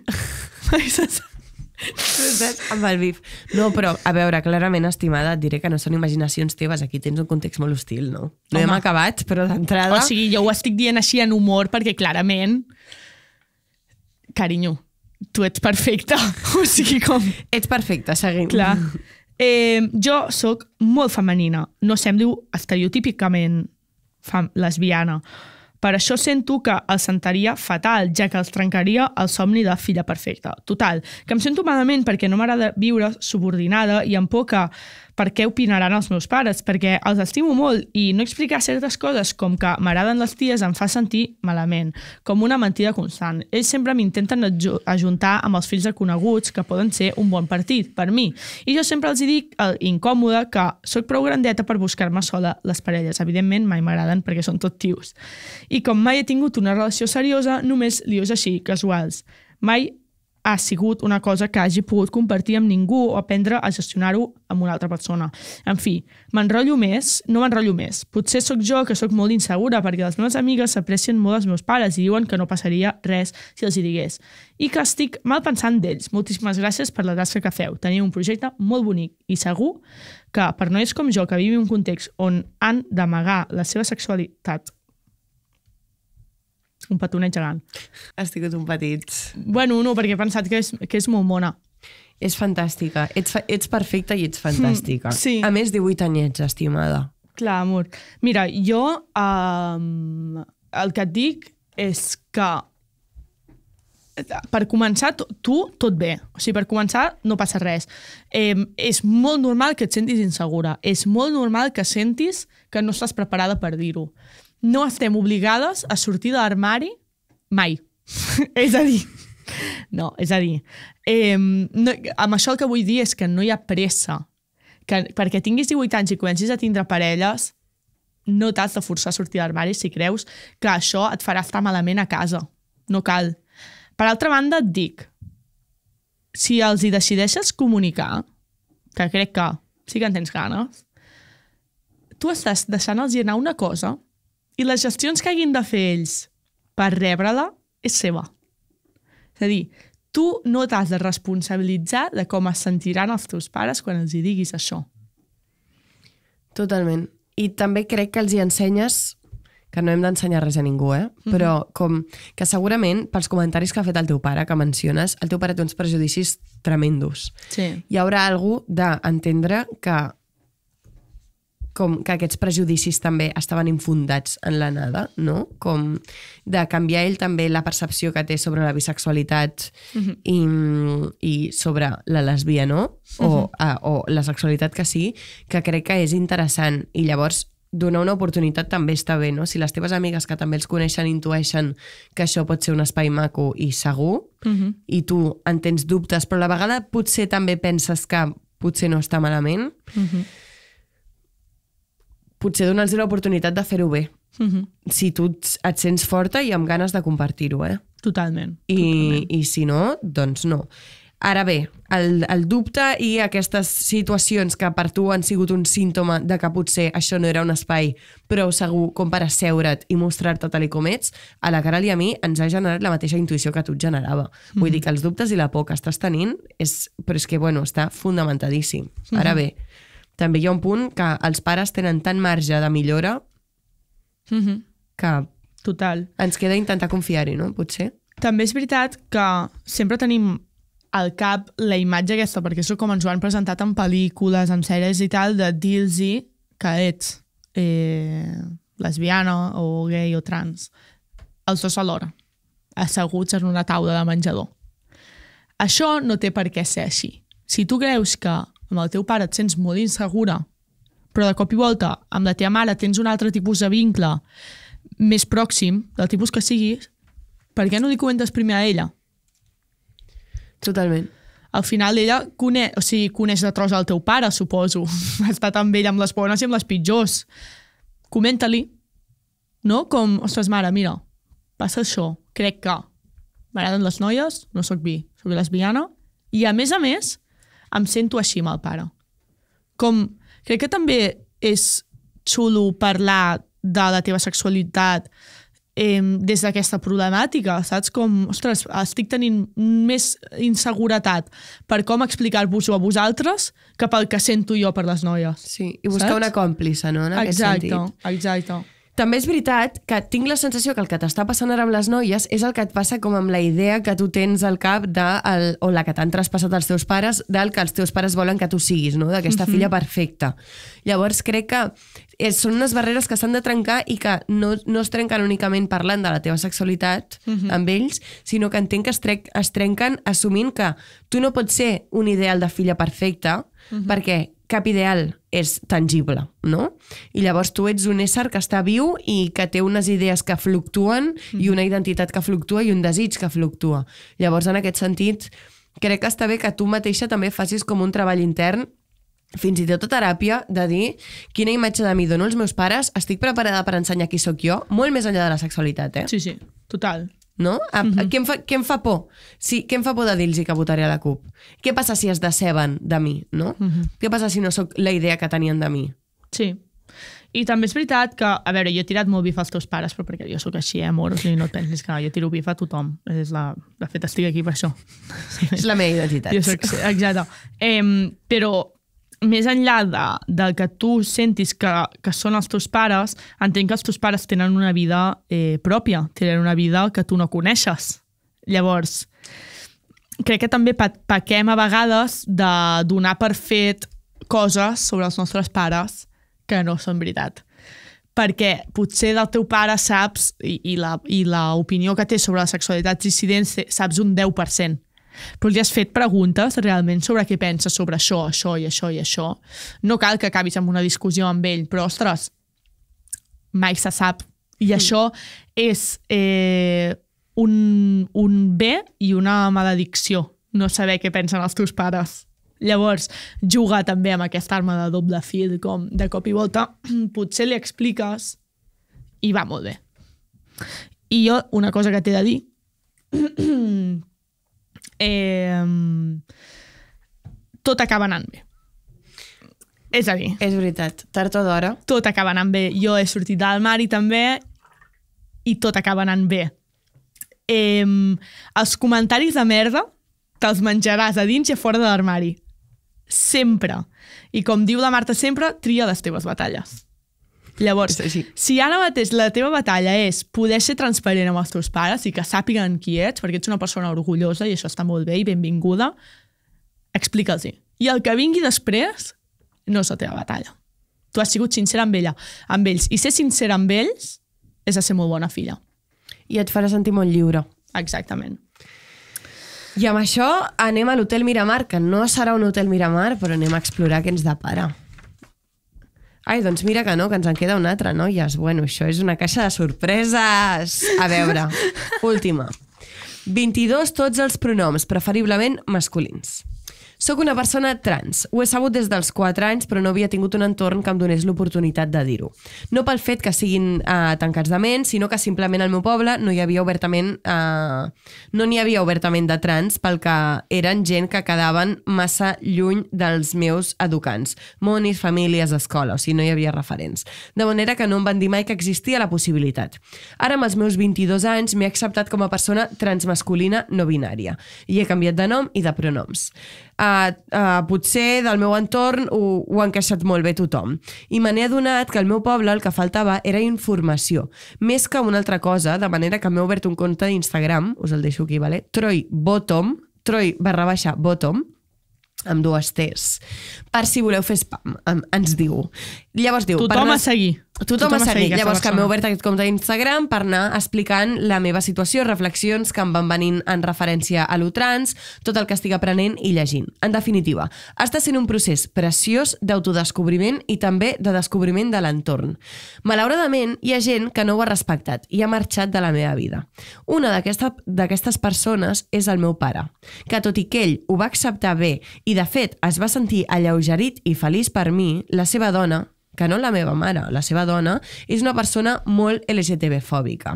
Amb el bif. No, però, a veure, clarament, estimada, et diré que no són imaginacions teves. Aquí tens un context molt hostil, no? No hem acabat, però d'entrada... O sigui, jo ho estic dient així en humor perquè clarament... Carinyo, tu ets perfecta. O sigui, com... Ets perfecta, seguim. Clar. Eh, jo sóc molt femenina. No semblo estereotípicament lesbiana. Per això sento que el sentaria fatal, ja que els trencaria el somni de filla perfecta. Total, que em sento malament perquè no m'agrada viure subordinada i amb por que per què opinaran els meus pares, perquè els estimo molt i no explicar certes coses com que m'agraden les ties em fa sentir malament, com una mentida constant. Ells sempre m'intenten ajuntar amb els fills de coneguts que poden ser un bon partit per mi. I jo sempre els dic, eh, incòmode, que sóc prou grandeta per buscar-me sola les parelles. Evidentment, mai m'agraden perquè són tot tios. I com mai he tingut una relació seriosa, només lios així, casuals. Mai ha sigut una cosa que hagi pogut compartir amb ningú o aprendre a gestionar-ho amb una altra persona. En fi, m'enrotllo més, no m'enrotllo més. Potser sóc jo que sóc molt insegura perquè les meves amigues s'aprecien molt els meus pares i diuen que no passaria res si els hi digués. I que estic mal pensant d'ells. Moltíssimes gràcies per la tasca que feu. Teniu un projecte molt bonic i segur que per noies com jo que vivim un context on han d'amagar la seva sexualitat un petonet gegant. Has tingut un petit... Bueno, no, perquè he pensat que és, que és molt mona. És fantàstica. Ets, fa... ets perfecta i ets fantàstica. Sí. A més, divuit anyets, estimada. Clar, amor. Mira, jo um, el que et dic és que per començar, tu, tot bé. O sigui, per començar, no passa res. Eh, és molt normal que et sentis insegura. És molt normal que sentis que no estàs preparada per dir-ho. No estem obligades a sortir de l'armari mai. És a dir, no, és a dir, eh, no, amb això el que vull dir és que no hi ha pressa. Que, perquè tinguis divuit anys i comencis a tindre parelles, no t'has de forçar a sortir de l'armari si creus que això et farà estar malament a casa. No cal. Per altra banda, et dic, si els hi decideixes comunicar, que crec que sí que en tens ganes, tu estàs deixant-los anar una cosa i les gestions que hagin de fer ells per rebre-la és seva. És a dir, tu no t'has de responsabilitzar de com es sentiran els teus pares quan els hi diguis això. Totalment. I també crec que els hi ensenyes, que no hem d'ensenyar res a ningú, eh? Mm-hmm. Però com que segurament, pels comentaris que ha fet el teu pare, que menciones, el teu pare té uns prejudicis tremendos. Sí. Hi haurà algú d'entendre que com que aquests prejudicis també estaven infundats en la nada, no? Com de canviar ell també la percepció que té sobre la bisexualitat mm-hmm. i, i sobre la lesbia, no? O, mm-hmm. a, o la sexualitat que sí, que crec que és interessant. I llavors donar una oportunitat també està bé, no? Si les teves amigues que també els coneixen intueixen que això pot ser un espai maco i segur, mm-hmm. i tu en tens dubtes, però a la vegada potser també penses que potser no està malament, mm-hmm. potser donar-los l'oportunitat de fer-ho bé. Mm-hmm. Si tu et sents forta i amb ganes de compartir-ho, eh? Totalment. I, totalment. I si no, doncs no. Ara bé, el, el dubte i aquestes situacions que per tu han sigut un símptoma de que potser això no era un espai prou segur com per asseure't i mostrar-te tal i com ets, a la Caral i a mi ens ha generat la mateixa intuïció que tu et generava. Mm-hmm. Vull dir que els dubtes i la por que estàs tenint, és, però és que, bueno, està fundamentadíssim. Mm-hmm. Ara bé, també hi ha un punt que els pares tenen tant marge de millora mm-hmm. que total. Ens queda intentar confiar-hi, no? Potser. També és veritat que sempre tenim al cap la imatge aquesta, perquè això com ens ho han presentat en pel·lícules, en sèries i tal, de dir-los que ets eh, lesbiana o gay o trans. Els dos alhora, asseguts en una taula de menjador. Això no té per què ser així. Si tu creus que amb el teu pare et sents molt insegura, però de cop i volta amb la teva mare tens un altre tipus de vincle més pròxim, del tipus que siguis, per què no li comentes primer a ella? Totalment. Al final ella coneix, o sigui, coneix de tros el teu pare, suposo. Ha estat amb ell amb les bones i amb les pitjors. Comenta-li. No? Com, ostres, mare, mira, passa això. Crec que m'agraden les noies, no soc bi, soc lesbiana, i a més a més em sento així amb el pare. Com, crec que també és xulo parlar de la teva sexualitat eh, des d'aquesta problemàtica, saps? Com, ostres, estic tenint més inseguretat per com explicar-vos-ho a vosaltres que pel que sento jo per les noies. Sí, i buscar saps? Una còmplice, no? En aquest exacte, sentit. exacte. També és veritat que tinc la sensació que el que t'està passant ara amb les noies és el que et passa com amb la idea que tu tens al cap de el, o la que t'han traspassat els teus pares del que els teus pares volen que tu siguis, no? D'aquesta mm-hmm. filla perfecta. Llavors crec que és, són unes barreres que s'han de trencar i que no, no es trenquen únicament parlant de la teva sexualitat mm-hmm. amb ells, sinó que entenc que es, trec, es trenquen assumint que tu no pots ser un ideal de filla perfecta mm-hmm. perquè cap ideal és tangible, no? I llavors tu ets un ésser que està viu i que té unes idees que fluctuen mm. i una identitat que fluctua i un desig que fluctua. Llavors, en aquest sentit, crec que està bé que tu mateixa també facis com un treball intern, fins i tot a teràpia, de dir quina imatge de mi dono als meus pares, estic preparada per ensenyar qui sóc jo, molt més enllà de la sexualitat, eh? Sí, sí, total. No? A, mm-hmm. què, em fa, què em fa por? Sí, què em fa por de dir-los que votaré a la CUP? Què passa si es deceben de mi? No? Mm-hmm. Què passa si no sóc la idea que tenien de mi? Sí. I també és veritat que, a veure, jo he tirat molt bif als teus pares, però perquè jo sóc així, eh, amor? O sigui, no et pensis que jo tiro bif a tothom. És la... De fet, estic aquí per això. És la meva identitat. Jo soc... Exacte. Eh, però més enllà de, del que tu sentis que, que són els teus pares, entenc que els teus pares tenen una vida eh, pròpia, tenen una vida que tu no coneixes. Llavors, crec que també pequem a vegades de donar per fet coses sobre els nostres pares que no són veritat. Perquè potser del teu pare saps, i, i, la, i l'opinió que té sobre la sexualitat dissident saps un deu per cent. Però li has fet preguntes realment sobre què pensa sobre això, això i això i això. No cal que acabis amb una discussió amb ell, però, ostres, mai se sap. I mm. això és eh, un, un bé i una maledicció, no saber què pensen els teus pares. Llavors, jugar també amb aquesta arma de doble fil, com de cop i volta, potser li expliques i va molt bé. I jo, una cosa que t'he de dir eh, tot acaba anant bé. És a dir, És veritat, tard o d'hora. tot acaba anant bé. Jo he sortit del Mari també i tot acaba anant bé. Eh, els comentaris de merda te'ls menjaràs a dins i a fora de l'armari. Sempre. I com diu la Marta sempre, tria les teves batalles. Llavors, si ara mateix la teva batalla és poder ser transparent amb els teus pares i que sàpiguen qui ets, perquè ets una persona orgullosa i això està molt bé i benvinguda, explica'ls-hi. I el que vingui després no és la teva batalla. Tu has sigut sincera amb ella, amb ells. I ser sincera amb ells és a ser molt bona filla. I et farà sentir molt lliure. Exactament. I amb això anem a l'Hotel Miramar, que no serà un Hotel Miramar, però anem a explorar què ens depara. Ai, doncs mira que no, que ens en queda una altra, noies. Bueno, això és una caixa de sorpreses. A veure, última. vint-i-dos tots els pronoms, preferiblement masculins. Soc una persona trans. Ho he sabut des dels quatre anys, però no havia tingut un entorn que em donés l'oportunitat de dir-ho. No pel fet que siguin eh, tancats de ment, sinó que simplement al meu poble no hi havia obertament eh, no n'hi havia obertament de trans, pel que eren gent que quedaven massa lluny dels meus educants. Monis, famílies, escola, o sigui, no hi havia referents. De manera que no em van dir mai que existia la possibilitat. Ara, amb els meus vint-i-dos anys, m'he acceptat com a persona transmasculina no binària i he canviat de nom i de pronoms. Uh, uh, potser del meu entorn ho, ho ha encaixat molt bé tothom. I me n'he adonat que al meu poble el que faltava era informació, més que una altra cosa, de manera que m'he obert un compte d'Instagram, us el deixo aquí, vale? Troy Bottom, Troy barra baixa Bottom, amb dues T's, per si voleu fer spam, ens diu. Llavors diu... Tothom a seguir. Tothom a seguir. Llavors que m'he obert aquest compte d'Instagram per anar explicant la meva situació, reflexions que em van venint en referència a lo trans, tot el que estic aprenent i llegint. En definitiva, està sent un procés preciós d'autodescobriment i també de descobriment de l'entorn. Malauradament, hi ha gent que no ho ha respectat i ha marxat de la meva vida. Una d'aquestes persones és el meu pare, que tot i que ell ho va acceptar bé i de fet es va sentir alleugerit i feliç per mi, la seva dona, que no la meva mare, la seva dona, és una persona molt L G T B-fòbica.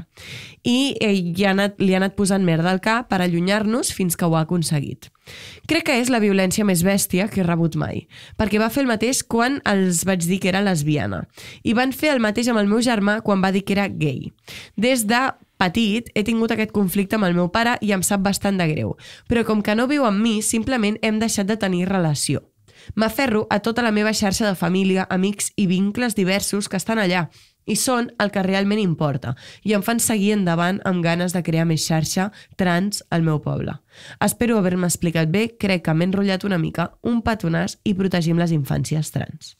I li ha anat, li ha anat posant merda al cap per allunyar-nos fins que ho ha aconseguit. Crec que és la violència més bèstia que he rebut mai, perquè va fer el mateix quan els vaig dir que era lesbiana. I van fer el mateix amb el meu germà quan va dir que era gay. Des de petit he tingut aquest conflicte amb el meu pare i em sap bastant de greu, però com que no viu amb mi, simplement hem deixat de tenir relació. M'aferro a tota la meva xarxa de família, amics i vincles diversos que estan allà i són el que realment importa i em fan seguir endavant amb ganes de crear més xarxa trans al meu poble. Espero haver-me explicat bé, crec que m'he enrotllat una mica, un petonàs i protegim les infàncies trans.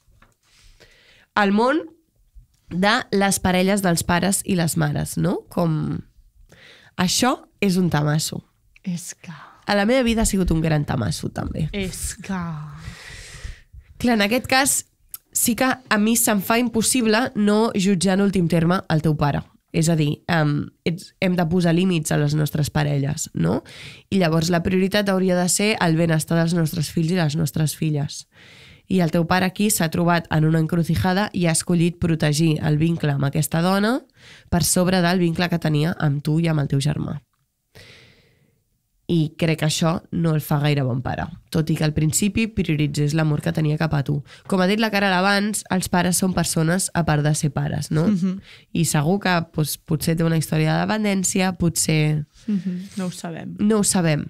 El món de les parelles dels pares i les mares, no? Com... Això és un tamasso. És que... A la meva vida ha sigut un gran tamasso, també. És que... Clar, en aquest cas, sí que a mi se'm fa impossible no jutjar en últim terme el teu pare. És a dir, um, ets, hem de posar límits a les nostres parelles, no? I llavors la prioritat hauria de ser el benestar dels nostres fills i les nostres filles. I el teu pare aquí s'ha trobat en una encrucijada i ha escollit protegir el vincle amb aquesta dona per sobre del vincle que tenia amb tu i amb el teu germà. I crec que això no el fa gaire bon pare, tot i que al principi prioritzés l'amor que tenia cap a tu. Com ha dit la Carol abans, els pares són persones a part de ser pares, no? Mm-hmm. I segur que doncs, potser té una història de dependència, potser... Mm-hmm. No ho sabem. No ho sabem.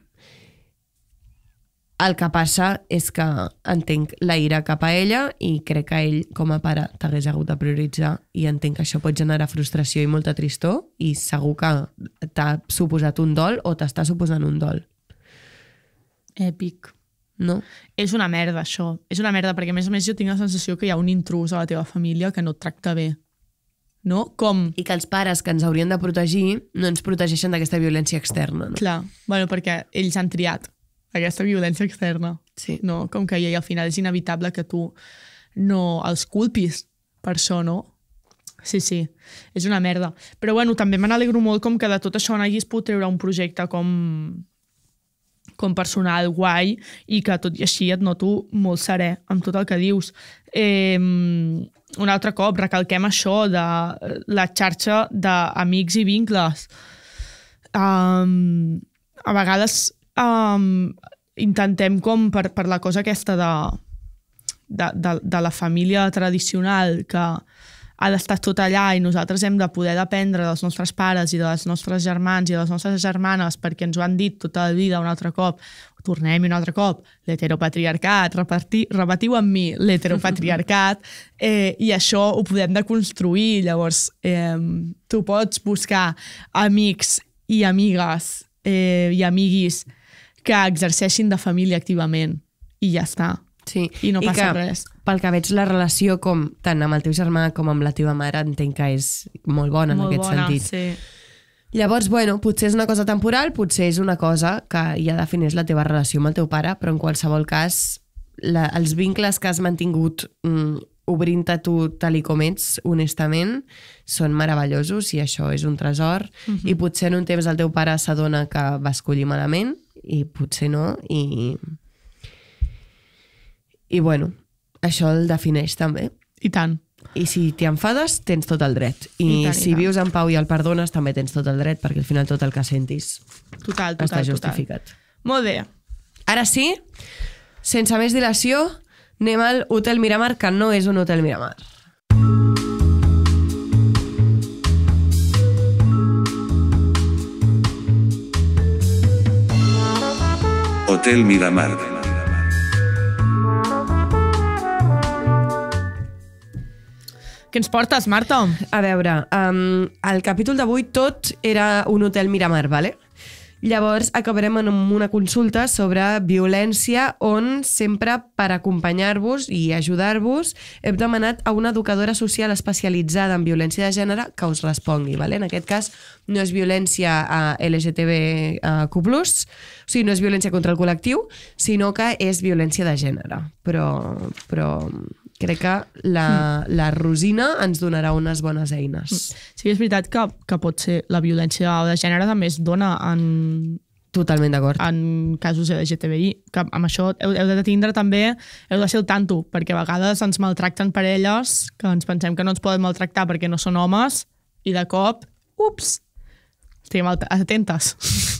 El que passa és que entenc la ira cap a ella i crec que ell, com a pare, t'hagués hagut de prioritzar i entenc que això pot generar frustració i molta tristor i segur que t'ha suposat un dol o t'està suposant un dol. Èpic. No? És una merda, això. És una merda, perquè a més a més jo tinc la sensació que hi ha un intrús a la teva família que no et tracta bé. No? Com... I que els pares que ens haurien de protegir no ens protegeixen d'aquesta violència externa. No? Clar, bueno, perquè ells han triat aquesta violència externa. Sí. No? Com que i al final és inevitable que tu no els culpis per això, no? Sí, sí, és una merda. Però bueno, també me n'alegro molt com que de tot això n'hagis pogut treure un projecte com, com personal guai i que tot i així et noto molt serè amb tot el que dius. Eh, un altre cop, recalquem això de la xarxa d'amics i vincles. Um, a vegades um, intentem com per, per la cosa aquesta de, de, de, de la família tradicional que ha d'estar tot allà i nosaltres hem de poder dependre dels nostres pares i dels nostres germans i de les nostres germanes perquè ens ho han dit tota la vida un altre cop, tornem-hi un altre cop, l'heteropatriarcat, repetir, repetiu amb mi, l'heteropatriarcat, eh, i això ho podem deconstruir. Llavors, eh, tu pots buscar amics i amigues eh, i amiguis que exerceixin de família activament i ja està. Sí. I no passa I que, res. Pel que veig, la relació com tant amb el teu germà com amb la teva mare entenc que és molt bona molt en aquest bona, sentit. Sí. Llavors, bueno, potser és una cosa temporal, potser és una cosa que ja defineix la teva relació amb el teu pare, però en qualsevol cas, la, els vincles que has mantingut mm, obrint-te tu tal i com ets, honestament, són meravellosos i això és un tresor. Mm-hmm. I potser en un temps el teu pare s'adona que va escollir malament i potser no, i... I bueno, això el defineix també. I tant. I si t'hi enfades, tens tot el dret. I, I tant, si i tant. Vius en pau i el perdones, també tens tot el dret, perquè al final tot el que sentis total, total, està justificat. Total. Molt bé. Ara sí, sense més dilació, anem al Hotel Miramar, que no és un Hotel Miramar. Hotel Miramar. Què ens portes, Marta? A veure, um, el capítol d'avui tot era un Hotel Miramar, vale? Llavors acabarem amb una consulta sobre violència on sempre per acompanyar-vos i ajudar-vos hem demanat a una educadora social especialitzada en violència de gènere que us respongui, vale? En aquest cas no és violència L G T B Q plus, o sigui, no és violència contra el col·lectiu, sinó que és violència de gènere. Però... però crec que la, la Rosina ens donarà unes bones eines. Sí, és veritat que, que pot ser la violència de gènere també es dona en... Totalment d'acord. En casos L G T B I. Que amb això heu, heu de tindre també, heu de ser al tanto, perquè a vegades ens maltracten per elles, que ens pensem que no ens poden maltractar perquè no són homes, i de cop, ups, estiguem atentes.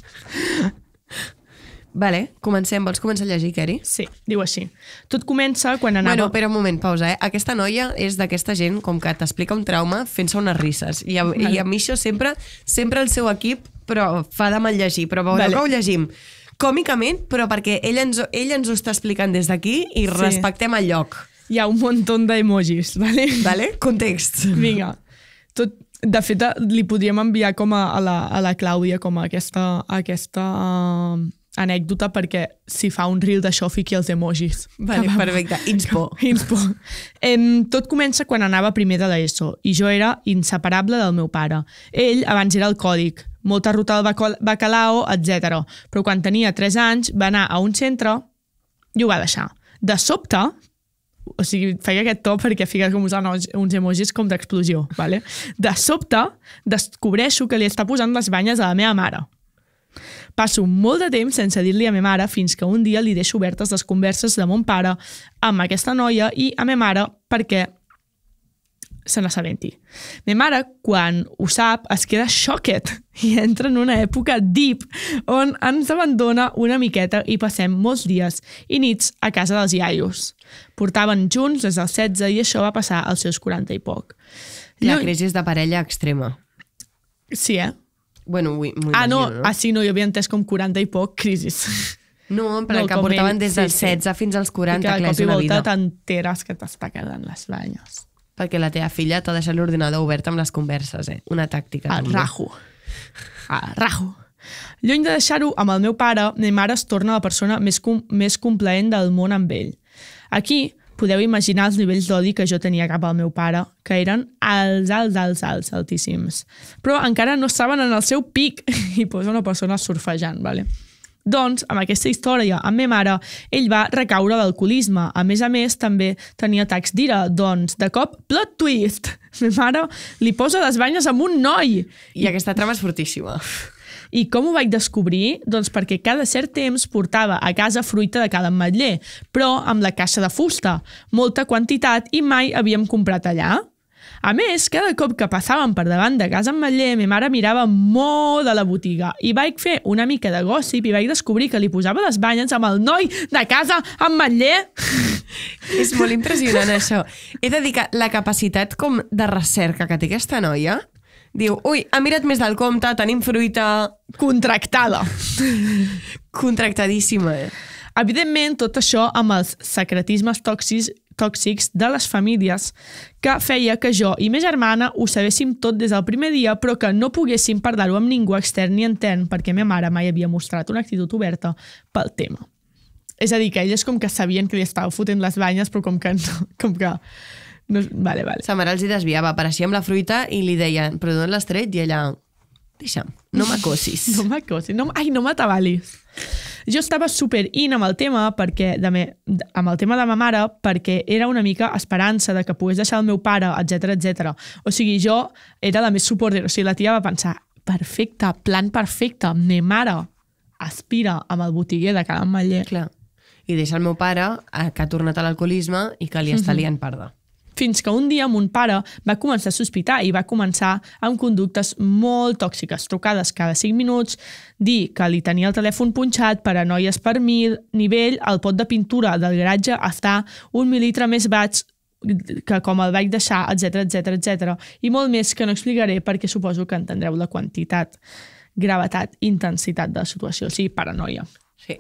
Vale, comencem. Vols començar a llegir, Keri? Sí, diu així. Tot comença quan anava... Bueno, però un moment, pausa, eh? Aquesta noia és d'aquesta gent com que t'explica un trauma fent-se unes risses. I a, vale. I a mi això sempre, sempre el seu equip però fa de mal llegir. Però veureu vale. Que ho llegim còmicament, però perquè ell ens, ell ens ho està explicant des d'aquí i sí. Respectem el lloc. Hi ha un muntó d'emojis, vale? Vale? Context. Vinga. Tot, de fet, li podríem enviar com a, a, la, a la Clàudia com a aquesta... aquesta uh... anècdota perquè si fa un reel d'això fiqui els emojis. Vale, perfecte. Inspo. Inspo. Em, tot comença quan anava primer de l'ESO i jo era inseparable del meu pare. Ell abans era alcohòlic, molta ruta al bacalao, etcètera. Però quan tenia tres anys va anar a un centre i ho va deixar. De sobte, o sigui, feia aquest to perquè fica com usant uns emojis com d'explosió, vale? De sobte descobreixo que li està posant les banyes a la meva mare. Passo molt de temps sense dir-li a ma mare fins que un dia li deixo obertes les converses de mon pare amb aquesta noia i a ma mare perquè se n'assabenti. Ma mare, quan ho sap, es queda xoquet i entra en una època deep on ens abandona una miqueta i passem molts dies i nits a casa dels iaios. Portaven junts des dels setze i això va passar als seus quaranta i poc. La crisi de parella extrema. Sí, eh? Bueno, ah, no, no? Ah, sí, no, jo havia entès com quaranta i poc crisis. No, en plan, no, que portaven ell, des dels sí, setze sí. Fins als quaranta, clar, és una vida. I que de cop i volta t'enteres que t'està quedant les banyes. Perquè la teva filla t'ha deixat l'ordinador obert amb les converses, eh? Una tàctica. A rajo. A rajo. Lluny de deixar-ho amb el meu pare, ma mare es torna la persona més, com, més complaent del món amb ell. Aquí podeu imaginar els nivells d'odi que jo tenia cap al meu pare, que eren alts, alts, alts, alts, altíssims. Però encara no estaven en el seu pic i posa una persona surfejant, vale? Doncs, amb aquesta història, amb ma mare, ell va recaure l'alcoholisme. A més a més, també tenia atacs d'ira. Doncs, de cop, plot twist! Ma mare li posa les banyes amb un noi! I aquesta trama és fortíssima. I com ho vaig descobrir? Doncs perquè cada cert temps portava a casa fruita de cada ametller, però amb la caixa de fusta, molta quantitat i mai havíem comprat allà. A més, cada cop que passàvem per davant de casa en Matller, ma mare mirava molt de la botiga i vaig fer una mica de gossip i vaig descobrir que li posava les banyes amb el noi de casa en Matller. És molt impressionant, això. He de dir que la capacitat com de recerca que té aquesta noia, diu, ui, ha mirat més del compte, tenim fruita... Contractada. Contractadíssima, eh? Evidentment, tot això amb els secretismes tòxics, tòxics de les famílies que feia que jo i ma germana ho sabéssim tot des del primer dia, però que no poguéssim parlar-ho amb ningú extern ni intern perquè ma mare mai havia mostrat una actitud oberta pel tema. És a dir, que elles com que sabien que li estava fotent les banyes, però com que no... Com que... no vale, vale. Sa mare els hi desviava, apareixia amb la fruita i li deien, però d'on l'has tret? I ella, deixa'm, no m'acossis. No m'acossis, no, ai, no m'atabalis. Jo estava super in amb el tema perquè de me, amb el tema de ma mare perquè era una mica esperança de que pogués deixar el meu pare, etcètera, etcètera. O sigui, jo era la més supporter. O sigui, la tia va pensar, perfecte, plan perfecte, ma mare aspira amb el botiguer de Can Matller. Clar. I deixa el meu pare, que ha tornat a l'alcoholisme i que li està liant parda. Fins que un dia mon pare va començar a sospitar i va començar amb conductes molt tòxiques, trucades cada cinc minuts, dir que li tenia el telèfon punxat, paranoies per mil, nivell, el pot de pintura del garatge està un mil·litre més baix que com el vaig deixar, etcètera, etcètera, etcètera. I molt més que no explicaré perquè suposo que entendreu la quantitat, gravetat, intensitat de la situació, o sigui, paranoia. Sí.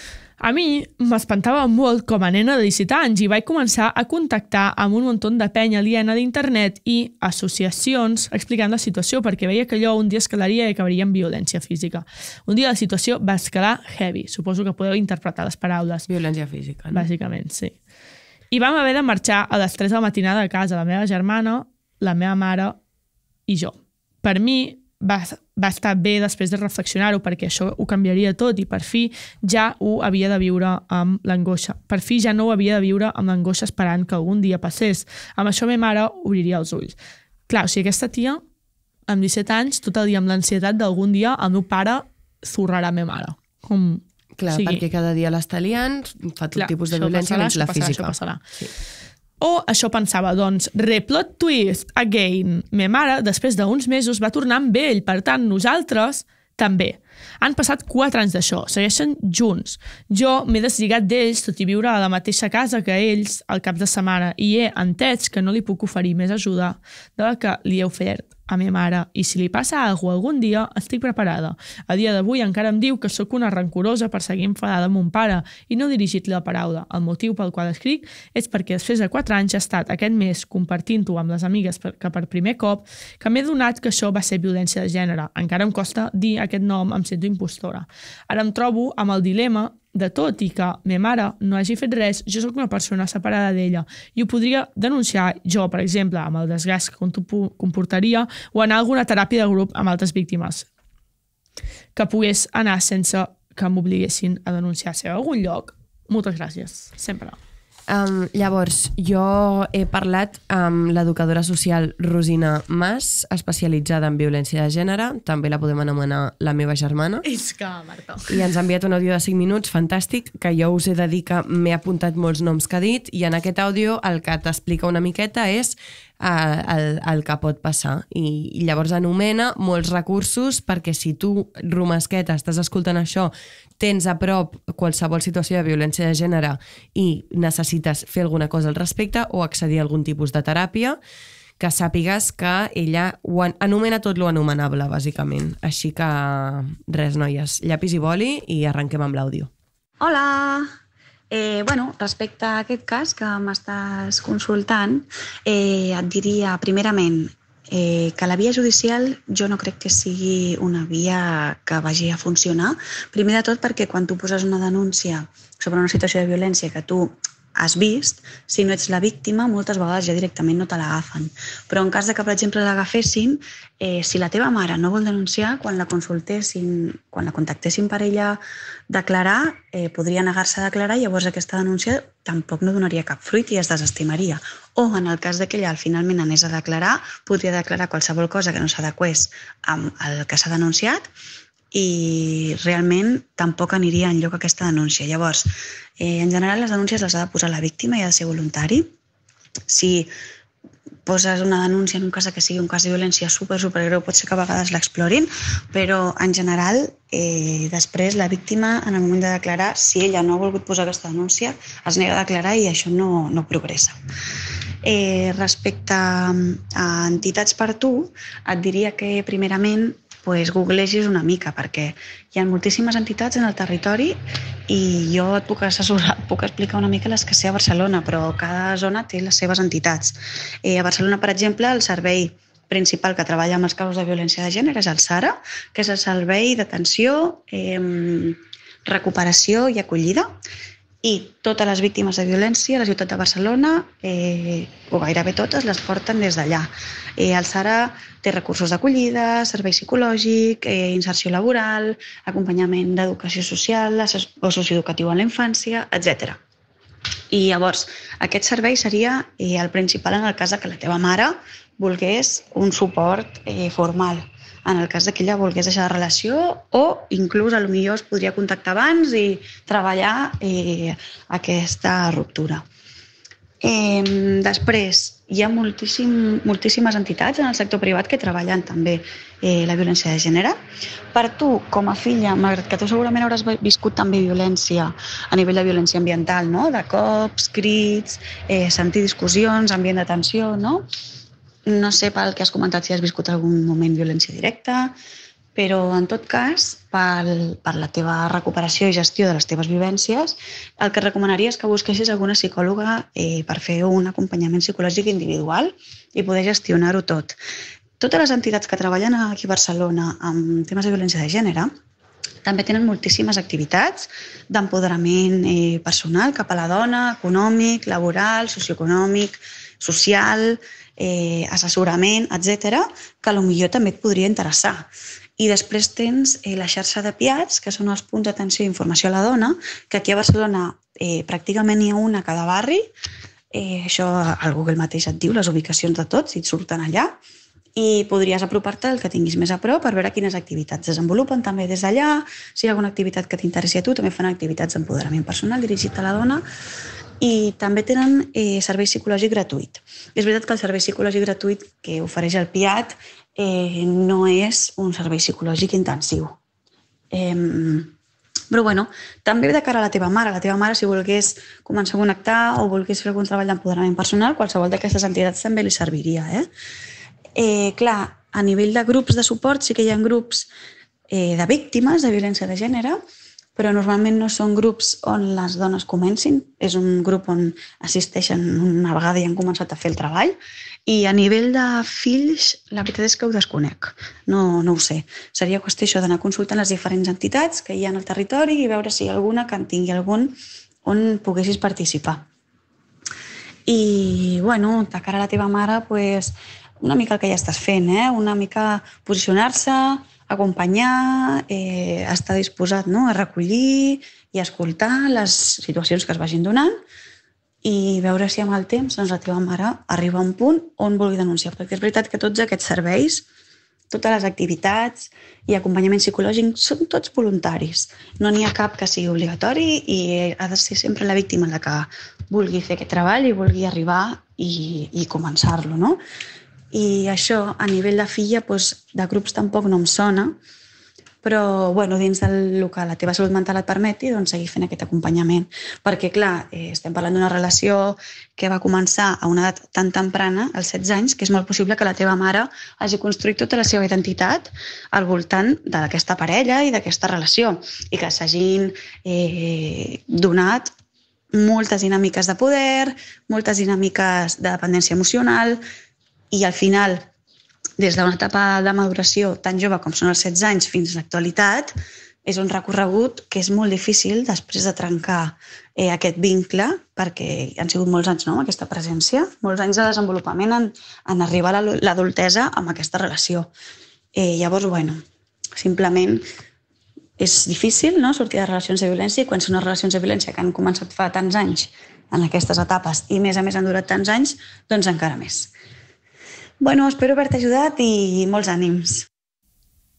A mi m'espantava molt com a nena de disset anys i vaig començar a contactar amb un munt de penya aliena d'internet i associacions explicant la situació perquè veia que allò un dia escalaria i acabaria en violència física. Un dia la situació va escalar heavy. Suposo que podeu interpretar les paraules. Violència física, no? Bàsicament, sí. I vam haver de marxar a les tres de la matinada a casa la meva germana, la meva mare i jo. Per mi va, va estar bé després de reflexionar-ho perquè això ho canviaria tot i per fi ja ho havia de viure amb l'angoixa. Per fi ja no ho havia de viure amb l'angoixa esperant que algun dia passés. Amb això ma mare obriria els ulls. Clar, o sigui, aquesta tia, amb disset anys, tot el dia amb l'ansietat d'algun dia el meu pare zurrarà ma mare. Com... Clar, sigui, perquè cada dia l'està liant, fa tot clar, tipus de això violència, passarà, menys la això física. passarà, això passarà. Sí. O això pensava, doncs, replot twist, again. Ma mare, després d'uns mesos, va tornar amb ell, per tant, nosaltres també. Han passat quatre anys d'això, segueixen junts. Jo m'he deslligat d'ells, tot i viure a la mateixa casa que ells al cap de setmana, i he entès que no li puc oferir més ajuda de la que li he ofert a ma mare, i si li passa alguna cosa algun dia, estic preparada. A dia d'avui encara em diu que sóc una rancorosa per seguir enfadada amb mon pare i no dirigit-li la paraula. El motiu pel qual escric és perquè després de quatre anys he estat aquest mes compartint-ho amb les amigues que per primer cop que m'he donat que això va ser violència de gènere. Encara em costa dir aquest nom, em sento impostora. Ara em trobo amb el dilema de tot i que ma mare no hagi fet res, jo sóc una persona separada d'ella i ho podria denunciar jo, per exemple, amb el desgast que comportaria o anar a alguna teràpia de grup amb altres víctimes que pogués anar sense que m'obliguessin a denunciar-se a algun lloc. Moltes gràcies, sempre. Um, llavors, jo he parlat amb l'educadora social Rosina Mas, especialitzada en violència de gènere, també la podem anomenar la meva germana. És que, Marta... I ens ha enviat un àudio de cinc minuts, fantàstic, que jo us he de dir que m'he apuntat molts noms que ha dit, i en aquest àudio el que t'explica una miqueta és uh, el, el que pot passar. I, I llavors anomena molts recursos perquè si tu, romesqueta, estàs escoltant això, tens a prop qualsevol situació de violència de gènere i necessites fer alguna cosa al respecte o accedir a algun tipus de teràpia, que sàpigues que ella ho anomena tot lo anomenable, bàsicament. Així que, res, noies, llapis i boli i arrenquem amb l'àudio. Hola! Eh, bueno, respecte a aquest cas que m'estàs consultant, eh, et diria, primerament, Eh, que la via judicial jo no crec que sigui una via que vagi a funcionar. Primer de tot perquè quan tu poses una denúncia sobre una situació de violència que tu has vist, si no ets la víctima, moltes vegades ja directament no te l'agafen. Però en cas de que, per exemple, l'agafessin, eh, si la teva mare no vol denunciar, quan la consultessin, quan la contactessin per ella declarar, eh, podria negar-se a declarar i llavors aquesta denúncia tampoc no donaria cap fruit i es desestimaria. O en el cas que ella finalment anés a declarar, podria declarar qualsevol cosa que no s'adequés amb el que s'ha denunciat i realment tampoc aniria enlloc aquesta denúncia. Llavors, eh, en general les denúncies les ha de posar la víctima i ha de ser voluntari. Si poses una denúncia en un cas que sigui un cas de violència super, super greu, pot ser que a vegades l'explorin, però en general eh, després la víctima en el moment de declarar, si ella no ha volgut posar aquesta denúncia, es nega a declarar i això no, no progressa. Eh, respecte a entitats per tu, et diria que primerament pues, googlegis una mica, perquè hi ha moltíssimes entitats en el territori i jo et puc assessorar, et puc explicar una mica les que sé a Barcelona, però cada zona té les seves entitats. Eh, a Barcelona, per exemple, el servei principal que treballa amb els casos de violència de gènere és el SARA, que és el Servei d'Atenció, eh, Recuperació i Acollida, i totes les víctimes de violència a la ciutat de Barcelona, eh, o gairebé totes, les porten des d'allà. Eh, el SARA té recursos d'acollida, servei psicològic, eh, inserció laboral, acompanyament d'educació social o socioeducatiu en la infància, etcètera. I llavors, aquest servei seria eh, el principal en el cas que la teva mare volgués un suport eh, formal. En el cas que ella volgués deixar la relació o inclús potser es podria contactar abans i treballar eh, aquesta ruptura. Eh, després, hi ha moltíssim, moltíssimes entitats en el sector privat que treballen també eh, la violència de gènere. Per tu, com a filla, malgrat que tu segurament hauràs viscut també violència a nivell de violència ambiental, no? De cops, crits, eh, sentir discussions, ambient de tensió, no? No sé pel que has comentat si has viscut algun moment violència directa, però en tot cas, pel, per la teva recuperació i gestió de les teves vivències, el que recomanaria és que busquessis alguna psicòloga eh, per fer un acompanyament psicològic individual i poder gestionar-ho tot. Totes les entitats que treballen aquí a Barcelona amb temes de violència de gènere també tenen moltíssimes activitats d'empoderament eh, personal cap a la dona, econòmic, laboral, socioeconòmic, social, eh, assessorament, etcètera, que potser també et podria interessar. I després tens eh, la xarxa de P I A Ts, que són els punts d'atenció i informació a la dona, que aquí a Barcelona eh, pràcticament hi ha una a cada barri. Eh, això al Google mateix et diu les ubicacions de tots i et surten allà. I podries apropar-te el que tinguis més a prop per veure quines activitats desenvolupen també des d'allà. Si hi ha alguna activitat que t'interessi a tu, també fan activitats d'empoderament personal dirigit a la dona. I també tenen eh, servei psicològic gratuït. És veritat que el servei psicològic gratuït que ofereix el P I A T eh, no és un servei psicològic intensiu. Eh, però bueno, també de cara a la teva mare, la teva mare si volgués començar a connectar o volgués fer algun treball d'empoderament personal, qualsevol d'aquestes entitats també li serviria. Eh? Eh, clar, a nivell de grups de suport sí que hi ha grups eh, de víctimes de violència de gènere, però normalment no són grups on les dones comencin, és un grup on assisteixen una vegada i han començat a fer el treball, i a nivell de fills, la veritat és que ho desconec, no, no ho sé. Seria qüestió això d'anar consultant les diferents entitats que hi ha al territori i veure si hi ha alguna que en tingui algun on poguessis participar. I, bueno, de cara a la teva mare, pues, una mica el que ja estàs fent, eh? Una mica posicionar-se, acompanyar, eh, estar disposat, no?, a recollir i escoltar les situacions que es vagin donant i veure si amb el temps doncs, la teva mare arriba a un punt on vulgui denunciar. Perquè és veritat que tots aquests serveis, totes les activitats i acompanyament psicològic són tots voluntaris. No n'hi ha cap que sigui obligatori i ha de ser sempre la víctima la que vulgui fer aquest treball i vulgui arribar i, i començar-lo, no? I això, a nivell de filla, doncs, de grups tampoc no em sona, però bueno, dins del que la teva salut mental et permeti, doncs, seguir fent aquest acompanyament. Perquè, clar, eh, estem parlant d'una relació que va començar a una edat tan temprana, als setze anys, que és molt possible que la teva mare hagi construït tota la seva identitat al voltant d'aquesta parella i d'aquesta relació, i que s'hagin eh, donat moltes dinàmiques de poder, moltes dinàmiques de dependència emocional, i al final, des d'una etapa de maduració tan jove com són els setze anys fins a l'actualitat, és un recorregut que és molt difícil després de trencar eh, aquest vincle, perquè han sigut molts anys, no?, amb aquesta presència, molts anys de desenvolupament en, en arribar a l'adultesa amb aquesta relació. Eh, llavors, bueno, simplement és difícil, no?, sortir de relacions de violència, i quan són unes relacions de violència que han començat fa tants anys en aquestes etapes i més a més han durat tants anys, doncs encara més. Bueno, espero haver-te ajudat i molts ànims.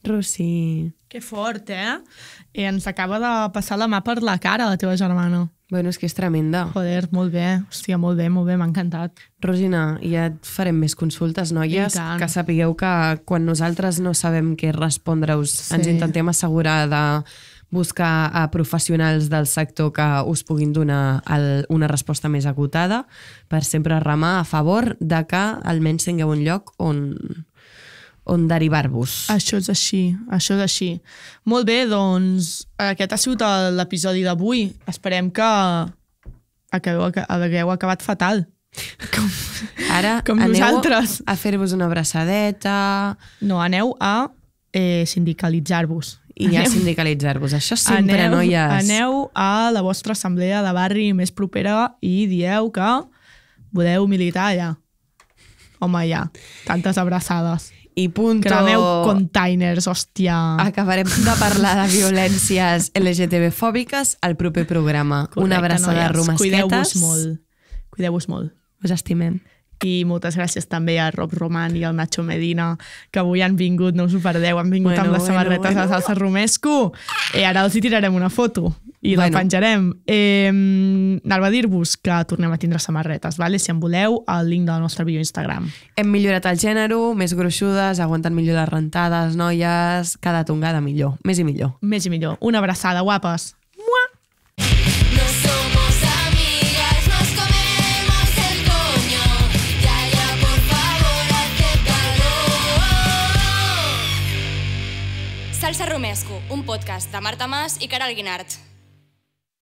Rosi. Que fort, eh? I ens acaba de passar la mà per la cara, la teva germana. Bueno, és que és tremenda. Joder, molt bé. Hòstia, molt bé, molt bé, m'ha encantat. Rosina, ja et farem més consultes, noies, I tant. que sapigueu que quan nosaltres no sabem què respondre-us, Sí. ens intentem assegurar de buscar a professionals del sector que us puguin donar el, una resposta més acotada per sempre remar a favor de que almenys tingueu un lloc on, on derivar-vos. Això és així, això és així. Molt bé, doncs aquest ha sigut l'episodi d'avui. Esperem que hagueu, hagueu acabat fatal. Com, Ara com aneu nosaltres. a fer-vos una abraçadeta No, aneu a eh, sindicalitzar-vos. i ja sindicalitzar-vos. Això sempre, aneu, noies. Aneu a la vostra assemblea de barri més propera i dieu que voleu militar allà. Home, ja. Tantes abraçades. I punto. Cremeu containers, hòstia. Acabarem de parlar de violències L G T B fòbiques al proper programa. Correcte, Una abraçada noies. romesquetes. Cuideu-vos molt. Cuideu-vos molt. Us estimem. I moltes gràcies també a Rob Roman i al Nacho Medina, que avui han vingut, no us ho perdeu, han vingut Bueno, amb les bueno, samarretes bueno. de salsa romesco. Eh, ara els hi tirarem una foto i Bueno. la penjarem. Eh, anava a dir-vos que tornem a tindre samarretes, vale? Si en voleu, el link del nostre bio Instagram. Hem millorat el gènere, més gruixudes, aguantant millor les rentades, noies, cada tongada millor, més i millor. Més i millor. Una abraçada, guapes. No somos amigas, nos comemos el coño. Ya, ya, por favor, acéptalo. Salsa Romesco, un podcast de Marta Mas i Caral Guinart.